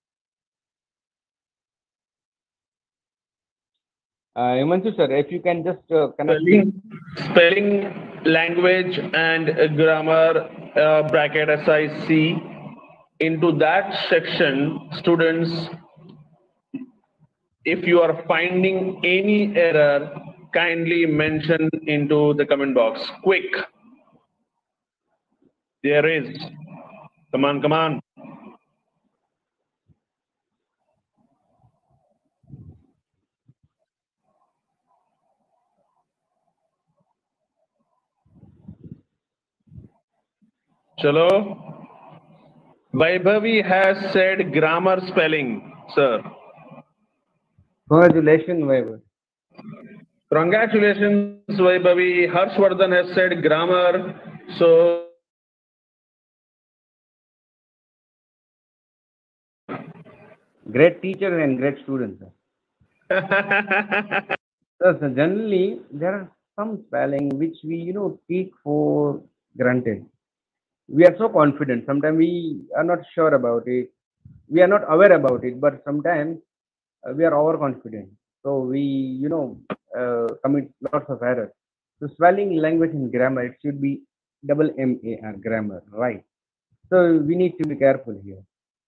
A: Uh, Himanshu sir, if you can just uh, connect me.
B: Spelling, spelling, language, and uh, grammar uh, bracket S I C. Into that section, students, if you are finding any error, kindly mention into the comment box. Quick. There is. Come on, come on. Chalo. Vaibhavi has said grammar spelling, sir.
A: Congratulations, Vaibhav.
B: Congratulations, Vaibhavi. Harshvardhan has said grammar. So
A: Great teacher and great student. Sir. So, so generally, there are some spelling which we, you know, take for granted. We are so confident. Sometimes we are not sure about it. We are not aware about it, but sometimes uh, we are overconfident. So we, you know, uh, commit lots of errors. So spelling, language, and grammar, it should be double M A R, grammar, right? So we need to be careful here.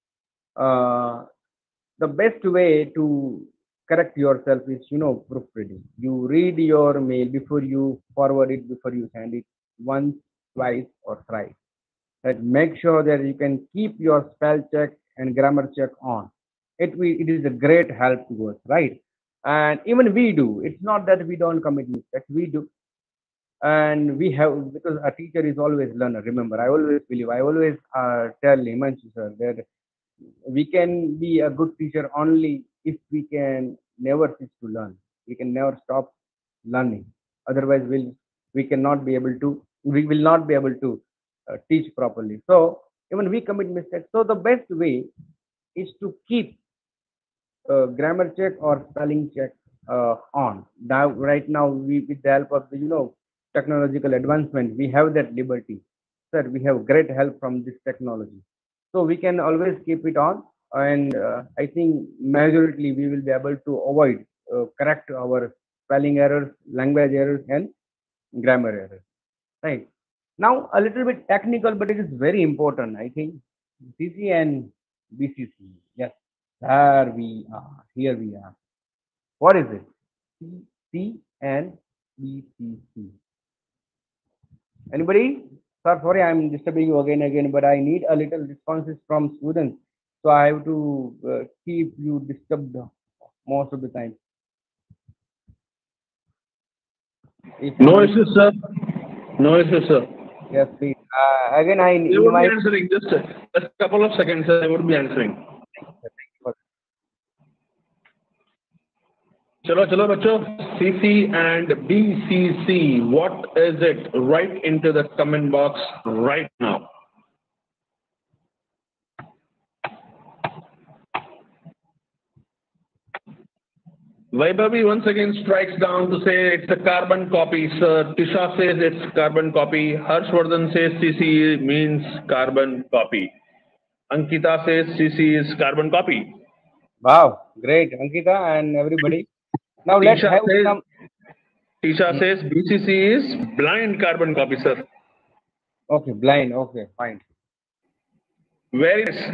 A: Uh, the best way to correct yourself is, you know, proofreading. You read your mail before you forward it, before you send it once, twice, or thrice. Right? Make sure that you can keep your spell check and grammar check on. It we it is a great help to us, right? And even we do. It's not that we don't commit mistakes. We do, and we have, because a teacher is always learner. Remember, I always believe. I always uh, tell Himanshu sir that we can be a good teacher only if we can never cease to learn. We can never stop learning. Otherwise, we'll we cannot be able to. We will not be able to uh, teach properly. So even we commit mistakes. So the best way is to keep uh, grammar check or spelling check uh, on. Now, right now, we with the help of the, you know, technological advancement, we have that liberty. Sir, we have great help from this technology, so we can always keep it on. And uh, I think majorly we will be able to avoid, uh, correct our spelling errors, language errors, and grammar errors. Right now, a little bit technical, but it is very important. I think C C and B C C. Yes. There we are. Here we are. What is it? C C and B C C. Anybody? Sir, sorry, I'm disturbing you again and again, but I need a little responses from students. So I have to uh, keep you disturbed most of the time. If
B: No
A: Himanshu,
B: issues, sir. No issues, sir.
A: yes, please. Uh, again, I
B: They would be
A: invite.
B: answering. Just a, just a couple of seconds, sir. They would be answering. Chalo, chalo, bachcho. C C and B C C. What is it? Write into the comment box right now. Vaibhavi once again strikes down to say it's a carbon copy, sir. Tisha says it's carbon copy. Harshvardhan says C C means carbon copy. Ankita says C C is carbon copy.
A: Wow, great, Ankita and everybody. Now let's
B: Tisha
A: have
B: says,
A: some.
B: Tisha says B C C is blind carbon copy, sir.
A: Okay, blind. Okay, fine.
B: Very nice.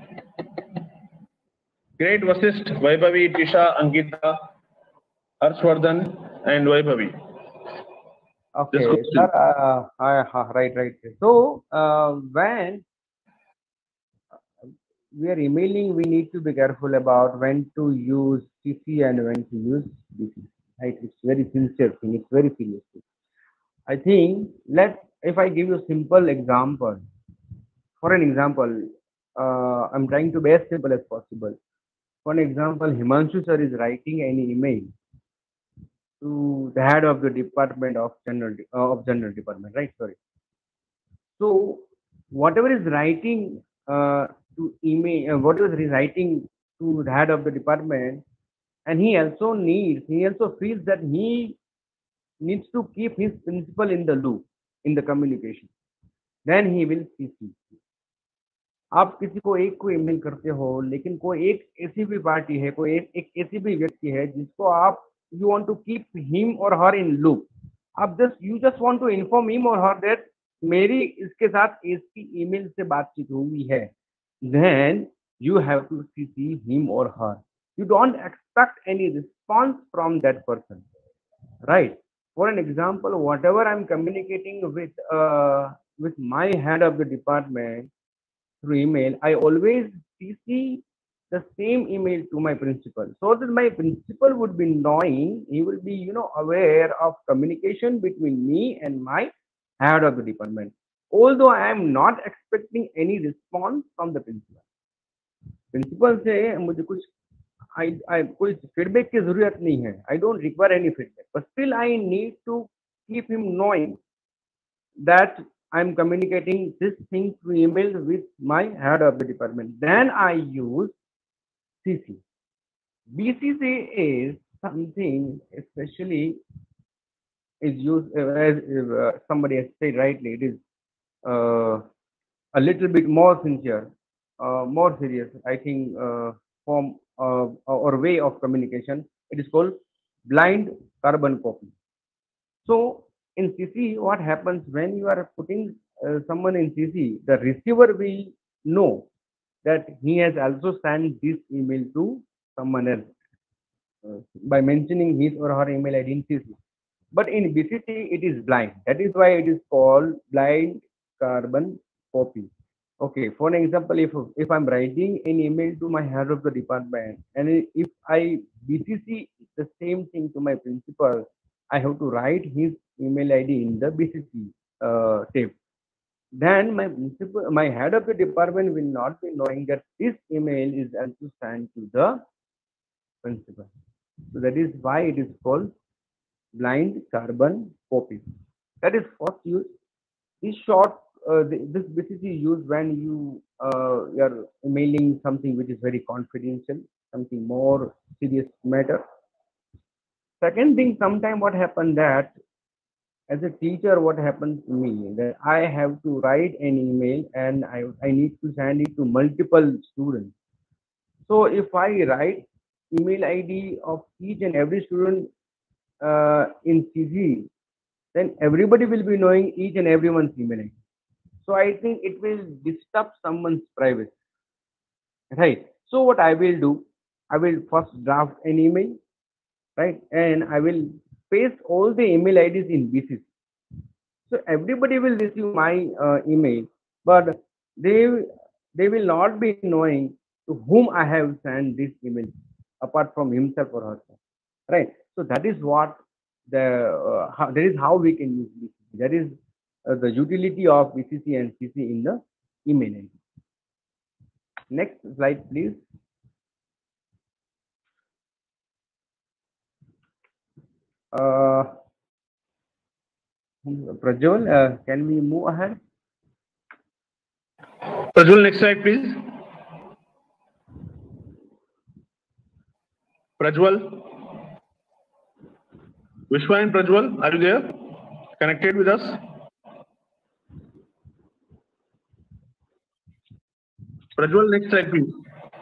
B: Great, Vasist, Vaibhavi, Tisha, Ankita, Harshvardhan, and Vaibhavi.
A: Okay,
B: This
A: sir.
B: question.
A: Uh, uh, uh, right, right. So uh, when we are emailing, we need to be careful about when to use C C and when to use B C C. Right? It's very sincere thing. It's very serious thing. I think let if I give you a simple example. For an example, uh, I'm trying to be as simple as possible. For an example, Himanshu sir is writing an email to the head of the department of general de- uh, of general department, right? Sorry. So whatever is writing uh, to email, uh, whatever is writing to the head of the department, and he also needs, he also feels that he needs to keep his principal in the loop in the communication. Then he will C C. आप किसी को एक को email करते हो लेकिन कोई एक ऐसी भी पार्टी है कोई एक, एक ऐसी भी व्यक्ति है जिसको आप you want to keep him or her in loop आप just you just want to inform him or her that मेरी इसके साथ इसकी ईमेल से बातचीत हुई है then you have to C C him or her. You don't expect any response from that person, right? For an example, whatever I'm communicating with uh, with my head of the department through email, I always C C the same email to my principal, so that my principal would be knowing, he will be, you know, aware of communication between me and my head of the department. Although I am not expecting any response from the principal. Principal से मुझे कुछ आई आई कोई feedback की जरूरत नहीं है I don't require any feedback but still I need to keep him knowing that I'm communicating this thing through email with my head of the department. Then I use C C. B C C is something especially is used uh, as uh, somebody has said rightly. It is uh, a little bit more sincere, uh, more serious. I think uh, form uh, or way of communication. It is called blind carbon copy. So in C C, what happens when you are putting uh, someone in C C, the receiver will know that he has also sent this email to someone else uh, by mentioning his or her email I D in C C. But in B C C, it is blind. That is why it is called blind carbon copy. Okay, for an example, if if I'm writing an email to my head of the department, and if I B C C the same thing to my principal, I have to write his email I D in the B C C uh, tape. Then my principal, my head of the department will not be knowing that this email is also sent to the principal. So that is why it is called blind carbon copy. That is first use. This short, uh, the, this B C C is used when you uh, you are emailing something which is very confidential, something more serious matter. Second thing, sometime what happened that as a teacher, what happens to me that I have to write an email and I, I need to send it to multiple students. So if I write email I D of each and every student uh, in C G, then everybody will be knowing each and everyone's email I D. So I think it will disturb someone's privacy, right? So what I will do, I will first draft an email, right? And I will paste all the email I Ds in B C C. So everybody will receive my uh, email, but they they will not be knowing to whom I have sent this email apart from himself or herself, right? So that is what the uh, how, that is how we can use B C C. That is uh, the utility of B C C and C C in the email I D. Next slide, please. Uh, Prajwal, uh, can we move ahead?
B: Prajwal, next slide, please. Prajwal. Vishwa and Prajwal, are you there? Connected with us? Prajwal, next slide, please.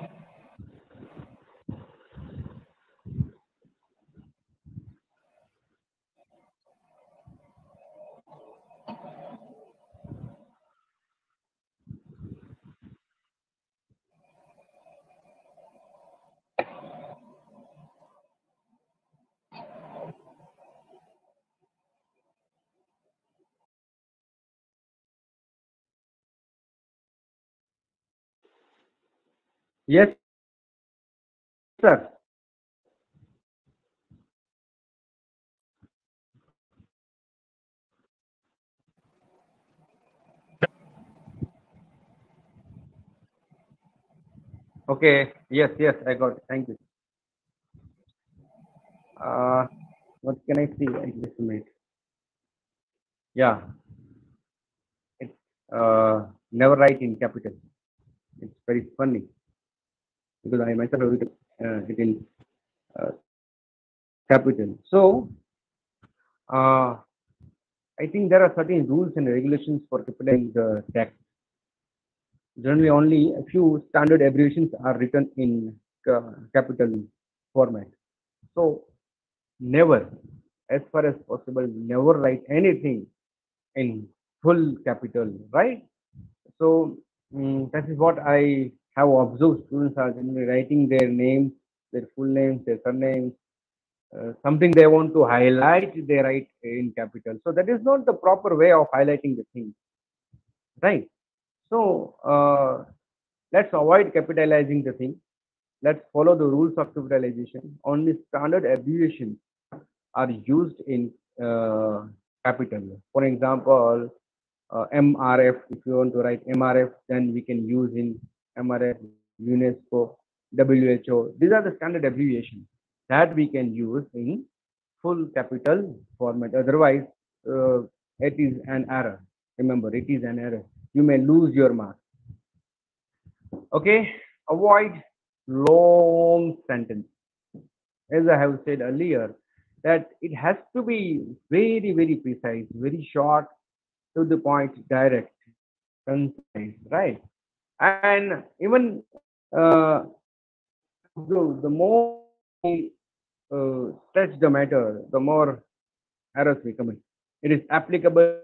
A: Yes, sir. Okay. Yes, yes, I got it. Thank you. Uh, what can I see? Just a minute. Yeah, it's uh, never write in capital. It's very funny because I myself have written uh, it in uh, capital. So uh, I think there are certain rules and regulations for capitalizing the text. Generally, only a few standard abbreviations are written in uh, capital format. So never, as far as possible, never write anything in full capital, right? So mm, that is what I have observed. Students are generally writing their names, their full names, their surnames, uh, something they want to highlight, they write in capital. So that is not the proper way of highlighting the thing, right? So uh, let's avoid capitalizing the thing. Let's follow the rules of capitalization. Only standard abbreviations are used in uh, capital. For example, uh, M R F. If you want to write M R F, then we can use in M R F, UNESCO, W H O. These are the standard abbreviations that we can use in full capital format. Otherwise, uh, it is an error. Remember, it is an error. You may lose your mark. Okay, avoid long sentence. As I have said earlier, that it has to be very, very precise, very short, to the point, direct, concise, right? And even uh, the, the more we uh, stretch the matter, the more errors we commit. It is applicable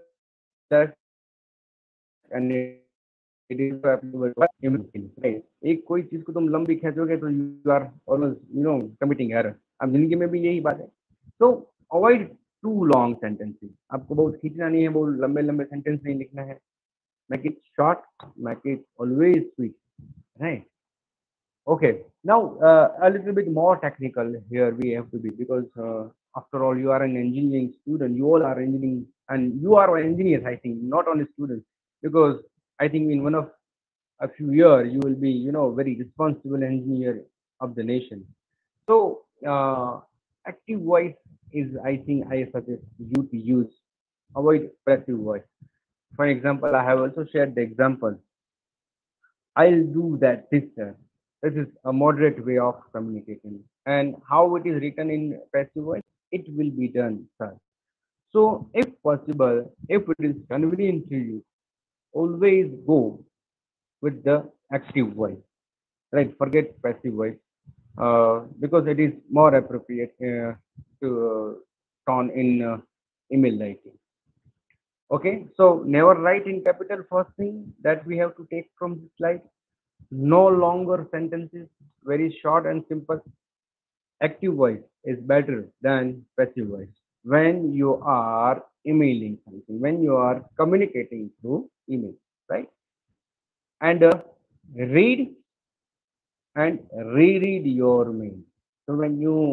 A: and it is applicable to everything, right? एक कोई चीज को तुम लंबी खींचोगे तो you are always you know committing error. अब जिंदगी में भी यही बात है. So avoid too long sentences. आपको बहुत खींचना नहीं है, बहुत लंबे लंबे सेंटेंस नहीं लिखना है. Make it short, make it always sweet, right? Okay, now uh, a little bit more technical here we have to be because uh, after all you are an engineering student, you all are engineering and you are engineers, I think, not only students, because I think in one of a few years you will be, you know, very responsible engineer of the nation. So uh, active voice is, I think, I suggest you to use. Avoid passive voice. For example, I have also shared the example. I'll do that, sister. This is a moderate way of communicating. And how it is written in passive voice, it will be done, sir. So, if possible, if it is convenient to you, always go with the active voice, right? Forget passive voice uh, because it is more appropriate uh, to uh, tone in uh, email writing. Okay, so never write in capital. First thing that we have to take from this slide. No longer sentences, very short and simple. Active voice is better than passive voice when you are emailing something, when you are communicating through email, right? And uh, read and reread your mail. So when you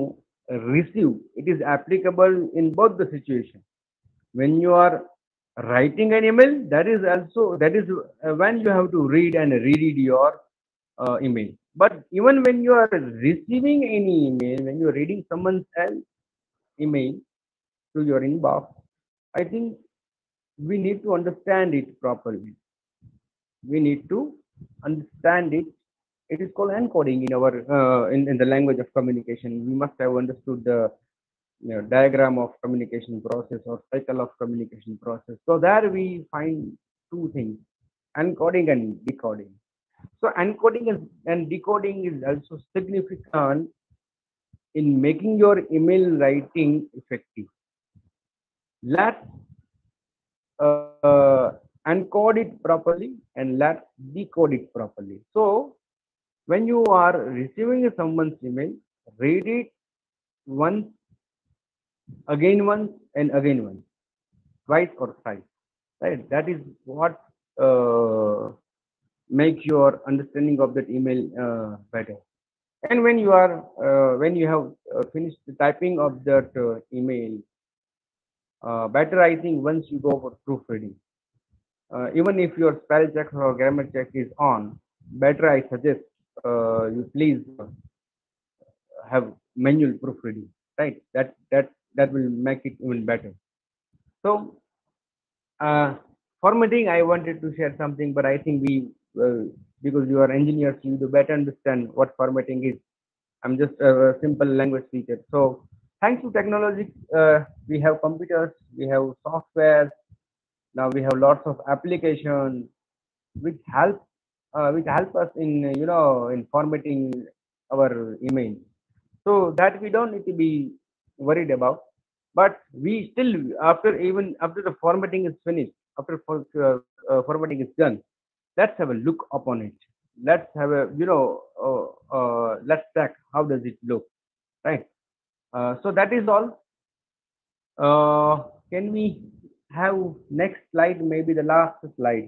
A: receive, it is applicable in both the situations. When you are writing an email, that is also that is uh, when you have to read and reread your uh, email. But even when you are receiving any email, when you are reading someone else's email to your inbox, I think we need to understand it properly. We need to understand it. It is called encoding in our uh, in, in the language of communication. We must have understood the you know, diagram of communication process or cycle of communication process. So there we find two things: encoding and decoding. So encoding is, and decoding is also significant in making your email writing effective. Let's uh, encode it properly and let's decode it properly. So when you are receiving someone's email, read it once, again once, and again once, twice or thrice. Right? That is what uh, make your understanding of that email uh, better. And when you are uh, when you have uh, finished the typing of that uh, email, uh, better I think once you go for proofreading. Uh, even if your spell check or grammar check is on, better I suggest uh, you please uh, have manual proofreading, right? That that that will make it even better. So uh, formatting, I wanted to share something, but I think we uh, because you are engineers, you do better understand what formatting is. I'm just a simple language teacher. So thanks to technology, uh, we have computers, we have software. Now we have lots of applications which help uh, which help us in you know in formatting our email. So that we don't need to be worried about. But we still, after even after the formatting is finished, after for, uh, uh, formatting is done, let's have a look upon it. Let's have a you know uh, uh, let's check how does it look, right? Uh, so that is all. Uh, can we have next slide? Maybe the last slide.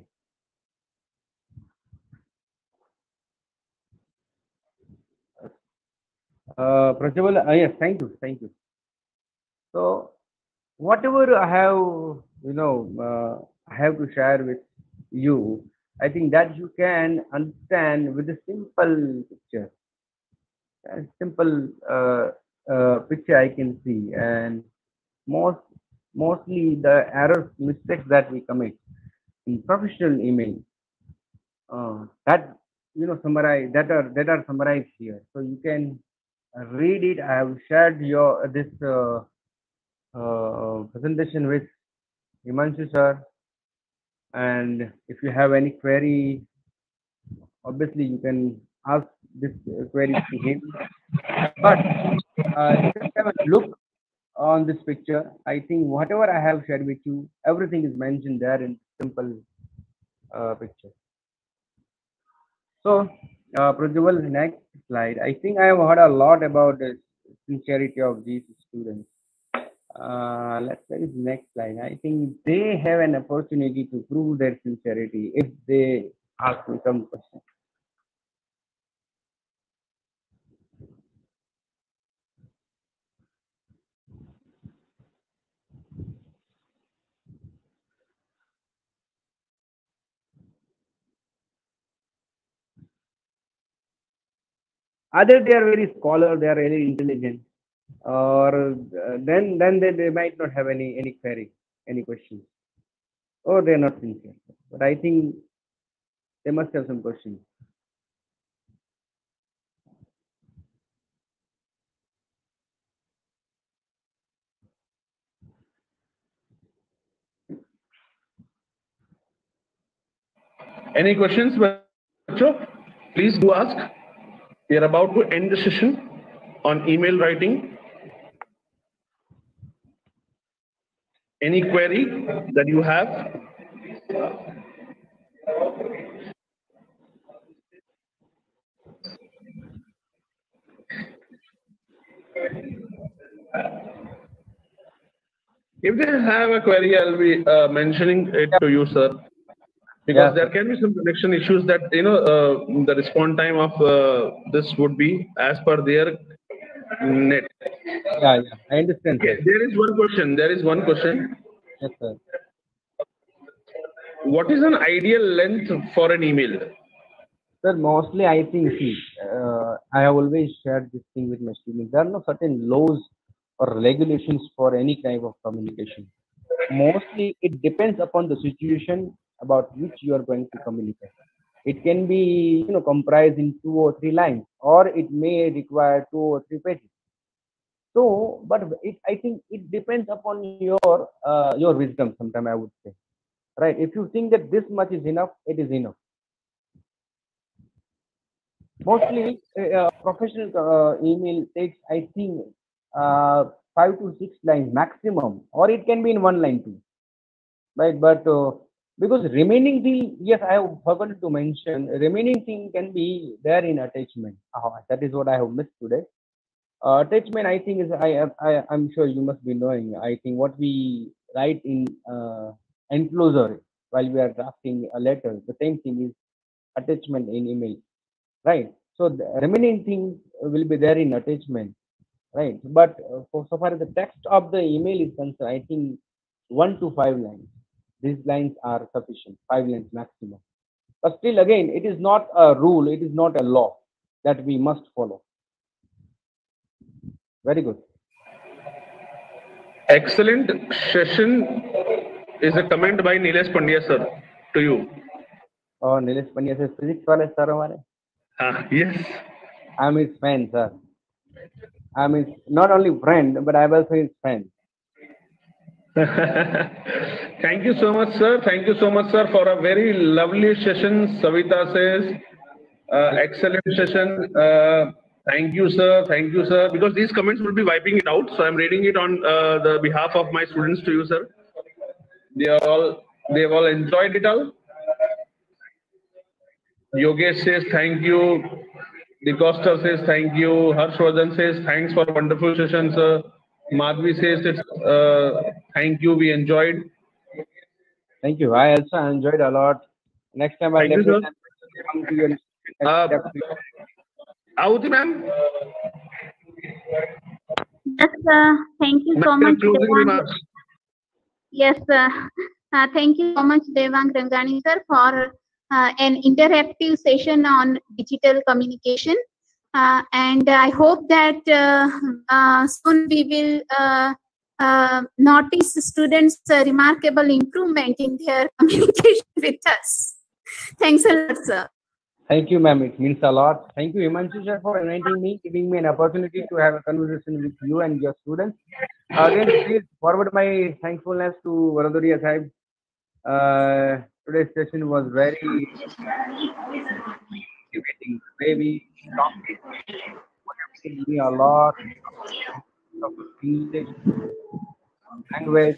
A: Uh, Prajwal, uh, yes, thank you, thank you. So whatever I have, you know, uh, I have to share with you, I think that you can understand with a simple picture, a simple uh, uh, picture I can see, and most mostly the errors, mistakes that we commit in professional email, uh, that you know summarize that are that are summarized here, so you can uh, read it. I have shared your this uh, uh, presentation with Himanshu sir, and if you have any query, obviously you can ask this uh, query to him. But uh, just have a look on this picture. I think whatever I have shared with you, everything is mentioned there in simple uh, picture. So, uh, Prajwal, next slide. I think I have heard a lot about the sincerity of these students. Uh, let's go to the next slide. I think they have an opportunity to prove their sincerity if they ask me some questions. Either they are very scholar, they are really intelligent, or uh, then then they, they might not have any any query, any questions, or they are not sincere. But I think they must have some questions.
B: Any questions, Bacho? Please do ask. We are about to end the session on email writing. Any query that you have? If they have a query, I'll be uh, mentioning it to you, sir. Because
A: Yeah,
B: there
A: sir.
B: can be some connection issues that, you know, uh, the response time of uh, this would be as per their net.
A: Yeah, yeah, I understand.
B: Okay, there is one question. There is one question.
A: Yes, sir.
B: What is an ideal length for an email?
A: Sir, mostly I think, see, uh, I have always shared this thing with my students. There are no certain laws or regulations for any type of communication. Mostly it depends upon the situation about which you are going to communicate. It can be, you know, comprised in two or three lines, or it may require two or three pages. So, but it, I think it depends upon your uh, your wisdom. Sometimes I would say, right? If you think that this much is enough, it is enough. Mostly, uh, professional uh, email takes, I think, uh, five to six lines maximum, or it can be in one line too, right? But uh, because remaining thing, yes, I have forgotten to mention, remaining thing can be there in attachment. Uh, that is what I have missed today. Uh, attachment, I think, is I, I I'm sure you must be knowing. I think what we write in uh, enclosure while we are drafting a letter, the same thing is attachment in email, right? So the remaining things will be there in attachment, right? But uh, for so far as the text of the email is concerned, I think one to five lines. These lines are sufficient, five lines maximum. But still, again, it is not a rule, it is not a law that we must follow. Very good.
B: Excellent session is a comment by Nilesh Pandya sir to you.
A: Oh, Nilesh Pandya says, physics wale sir hamare.
B: Ah, yes.
A: I'm his fan, sir. I'm his not only friend, but I'm also his fan.
B: Thank you so much, sir. Thank you so much, sir, for a very lovely session. Savita says, uh, excellent session. Uh, thank you, sir. Thank you, sir. Because these comments will be wiping it out, so I'm reading it on uh, the behalf of my students to you, sir. They are all they have all enjoyed it all. Yogesh says thank you. DeCosta says thank you. Harshvardhan says thanks for a wonderful session, sir. Madhvi says it's uh, thank you. We enjoyed.
A: Thank you. I also enjoyed a lot. Next time I'll
B: Thank you,
A: definitely come to you.
B: Uh, Ahuti ma'am.
C: Yes, uh, thank you so much.
B: Closing
C: Devang.
B: remarks.
C: Yes, uh, uh, thank you so much, Devang Rangani sir, for uh, an interactive session on digital communication. Uh, and I hope that uh, uh, soon we will uh, uh, notice students' uh, remarkable improvement in their communication with us. Thanks a lot, sir.
A: Thank you, ma'am. It means a lot. Thank you, Himanshu sir, for inviting me, giving me an opportunity to have a conversation with you and your students. Again, please forward my thankfulness to Varaduriya Sahib. Uh, today's session was very motivating. Maybe motivated me a lot of English language.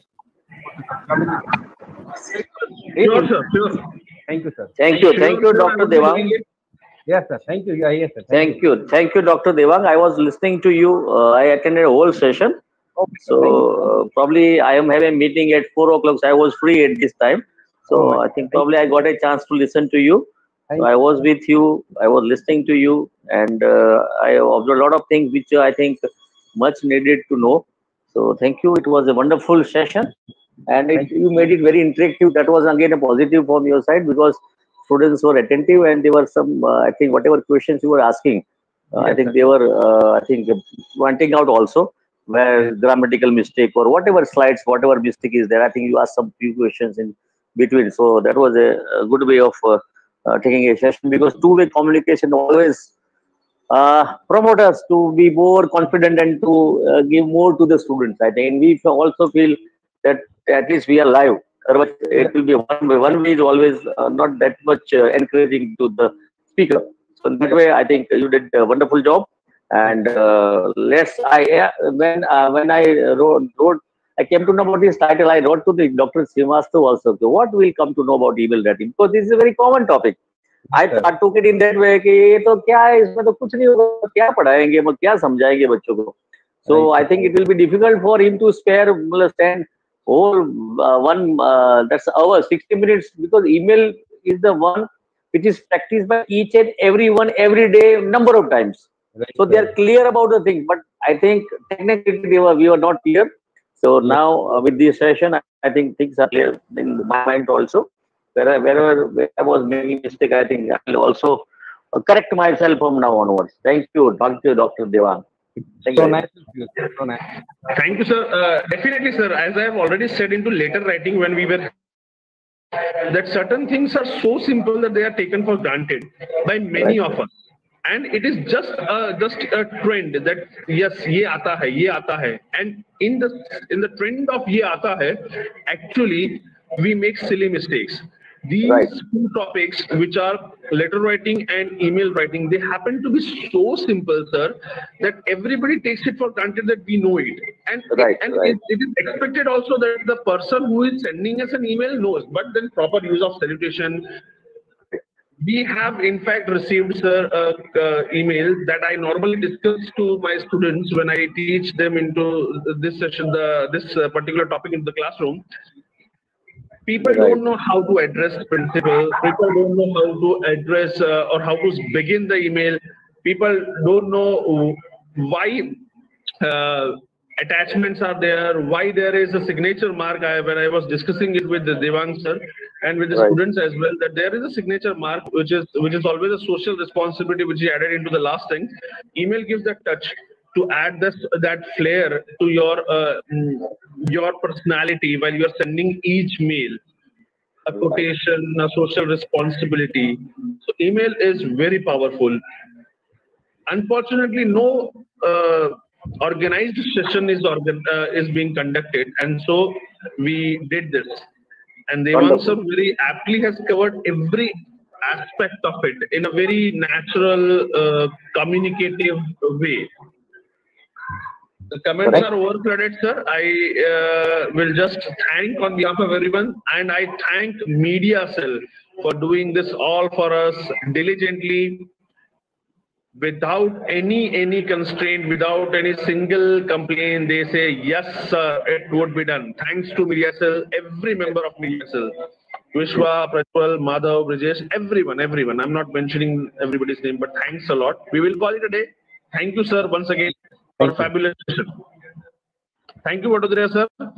B: Sure, sir. Sure.
A: Thank you, sir.
D: Thank you. Thank you, Doctor Devang.
A: Yes, sir. Thank you. Yeah, yes, sir.
D: Thank you. Thank you, Doctor Devang. I was listening to you. Uh, I attended a whole session.
A: Okay,
D: so uh, probably I am having a meeting at four o'clock. So I was free at this time. So
A: Oh,
D: I think probably I got a chance to listen to you. So I was with you. I was listening to you, and uh, I observed a lot of things which I think much needed to know. So thank you. It was a wonderful session, and it, you made it very interactive. That was again a positive from your side because students were attentive, and there were some. Uh, I think whatever questions you were asking, uh,
A: yes,
D: I think
A: sir.
D: they were. Uh, I think pointing out also where grammatical mistake or whatever slides, whatever mistake is there. I think you asked some few questions in between. So that was a, a good way of uh, uh, taking a session because two-way communication always uh, promote us to be more confident and to uh, give more to the students. I think and we also feel that at least we are live. Otherwise, it will be one way. One way is always uh, not that much uh, encouraging to the speaker. So in that way, I think you did a wonderful job. And uh, let's I uh, when uh, when I wrote, wrote I came to know about this title. I wrote to the Doctor Srivastav also. Okay, what will come to know about email writing? Because this is a very common topic. I, I took it in that way कि ये तो क्या है इसमें तो कुछ नहीं होगा क्या पढ़ाएंगे हम क्या समझाएंगे बच्चों को. So I think it will be difficult for him to spare understand whole uh, one uh, that's hour sixty minutes because email is the one which is practiced by each and everyone every day number of times.
A: Right,
D: so they are clear about the thing, but I think technically they were, we were not clear. So now uh, with this session, I, I think things are clear in my mind also. Wherever, wherever where I was making mistake, I think I will also uh, correct myself from now onwards. Thank you, Doctor Doctor Devang. Thank
A: So
D: you.
A: nice of you. So nice.
B: Thank you, sir. Uh, definitely, sir. As I have already said into later writing when we were that certain things are so simple that they are taken for granted by many
D: Right.
B: of us, and it is just uh, just a trend that yes, ye aata hai, ye aata hai, and in the in the trend of ye aata hai, actually we make silly mistakes. These
D: Right.
B: two topics, which are letter writing and email writing, they happen to be so simple, sir, that everybody takes it for granted that we know it. And,
D: Right,
B: it, and
D: right.
B: it, it is expected also that the person who is sending us an email knows, but then proper use of salutation. We have in fact received, sir, uh, uh, email that I normally discuss to my students when I teach them into this session, the this uh, particular topic in the classroom. People
D: Right.
B: don't know how to address principal. People don't know how to address uh, or how to begin the email. People don't know why uh, attachments are there, why there is a signature mark. I, when I was discussing it with the Devang sir and with the
D: Right.
B: students as well, that there is a signature mark, which is which is always a social responsibility, which is added into the last thing. Email gives that touch to add this that flair to your uh, mm, your personality while you are sending each mail, a quotation, a social responsibility. So email is very powerful. Unfortunately, no uh, organized session is organ uh, is being conducted, and so we did this. And Devang sir
D: Wonderful.
B: very aptly has covered every aspect of it in a very natural, uh, communicative way. The comments
D: Correct.
B: are overflooded, sir. I uh, will just thank on behalf of everyone, and I thank Media Cell for doing this all for us diligently, without any any constraint, without any single complaint. They say yes, sir, it would be done. Thanks to Media Cell, every member of Media Cell, Vishwa, Prajwal, Madhav, Brijesh, everyone, everyone. I'm not mentioning everybody's name, but thanks a lot. We will call it a day. Thank you, sir, once again for a
A: Thank you.
B: fabulous session. Thank you, Vadodara, sir.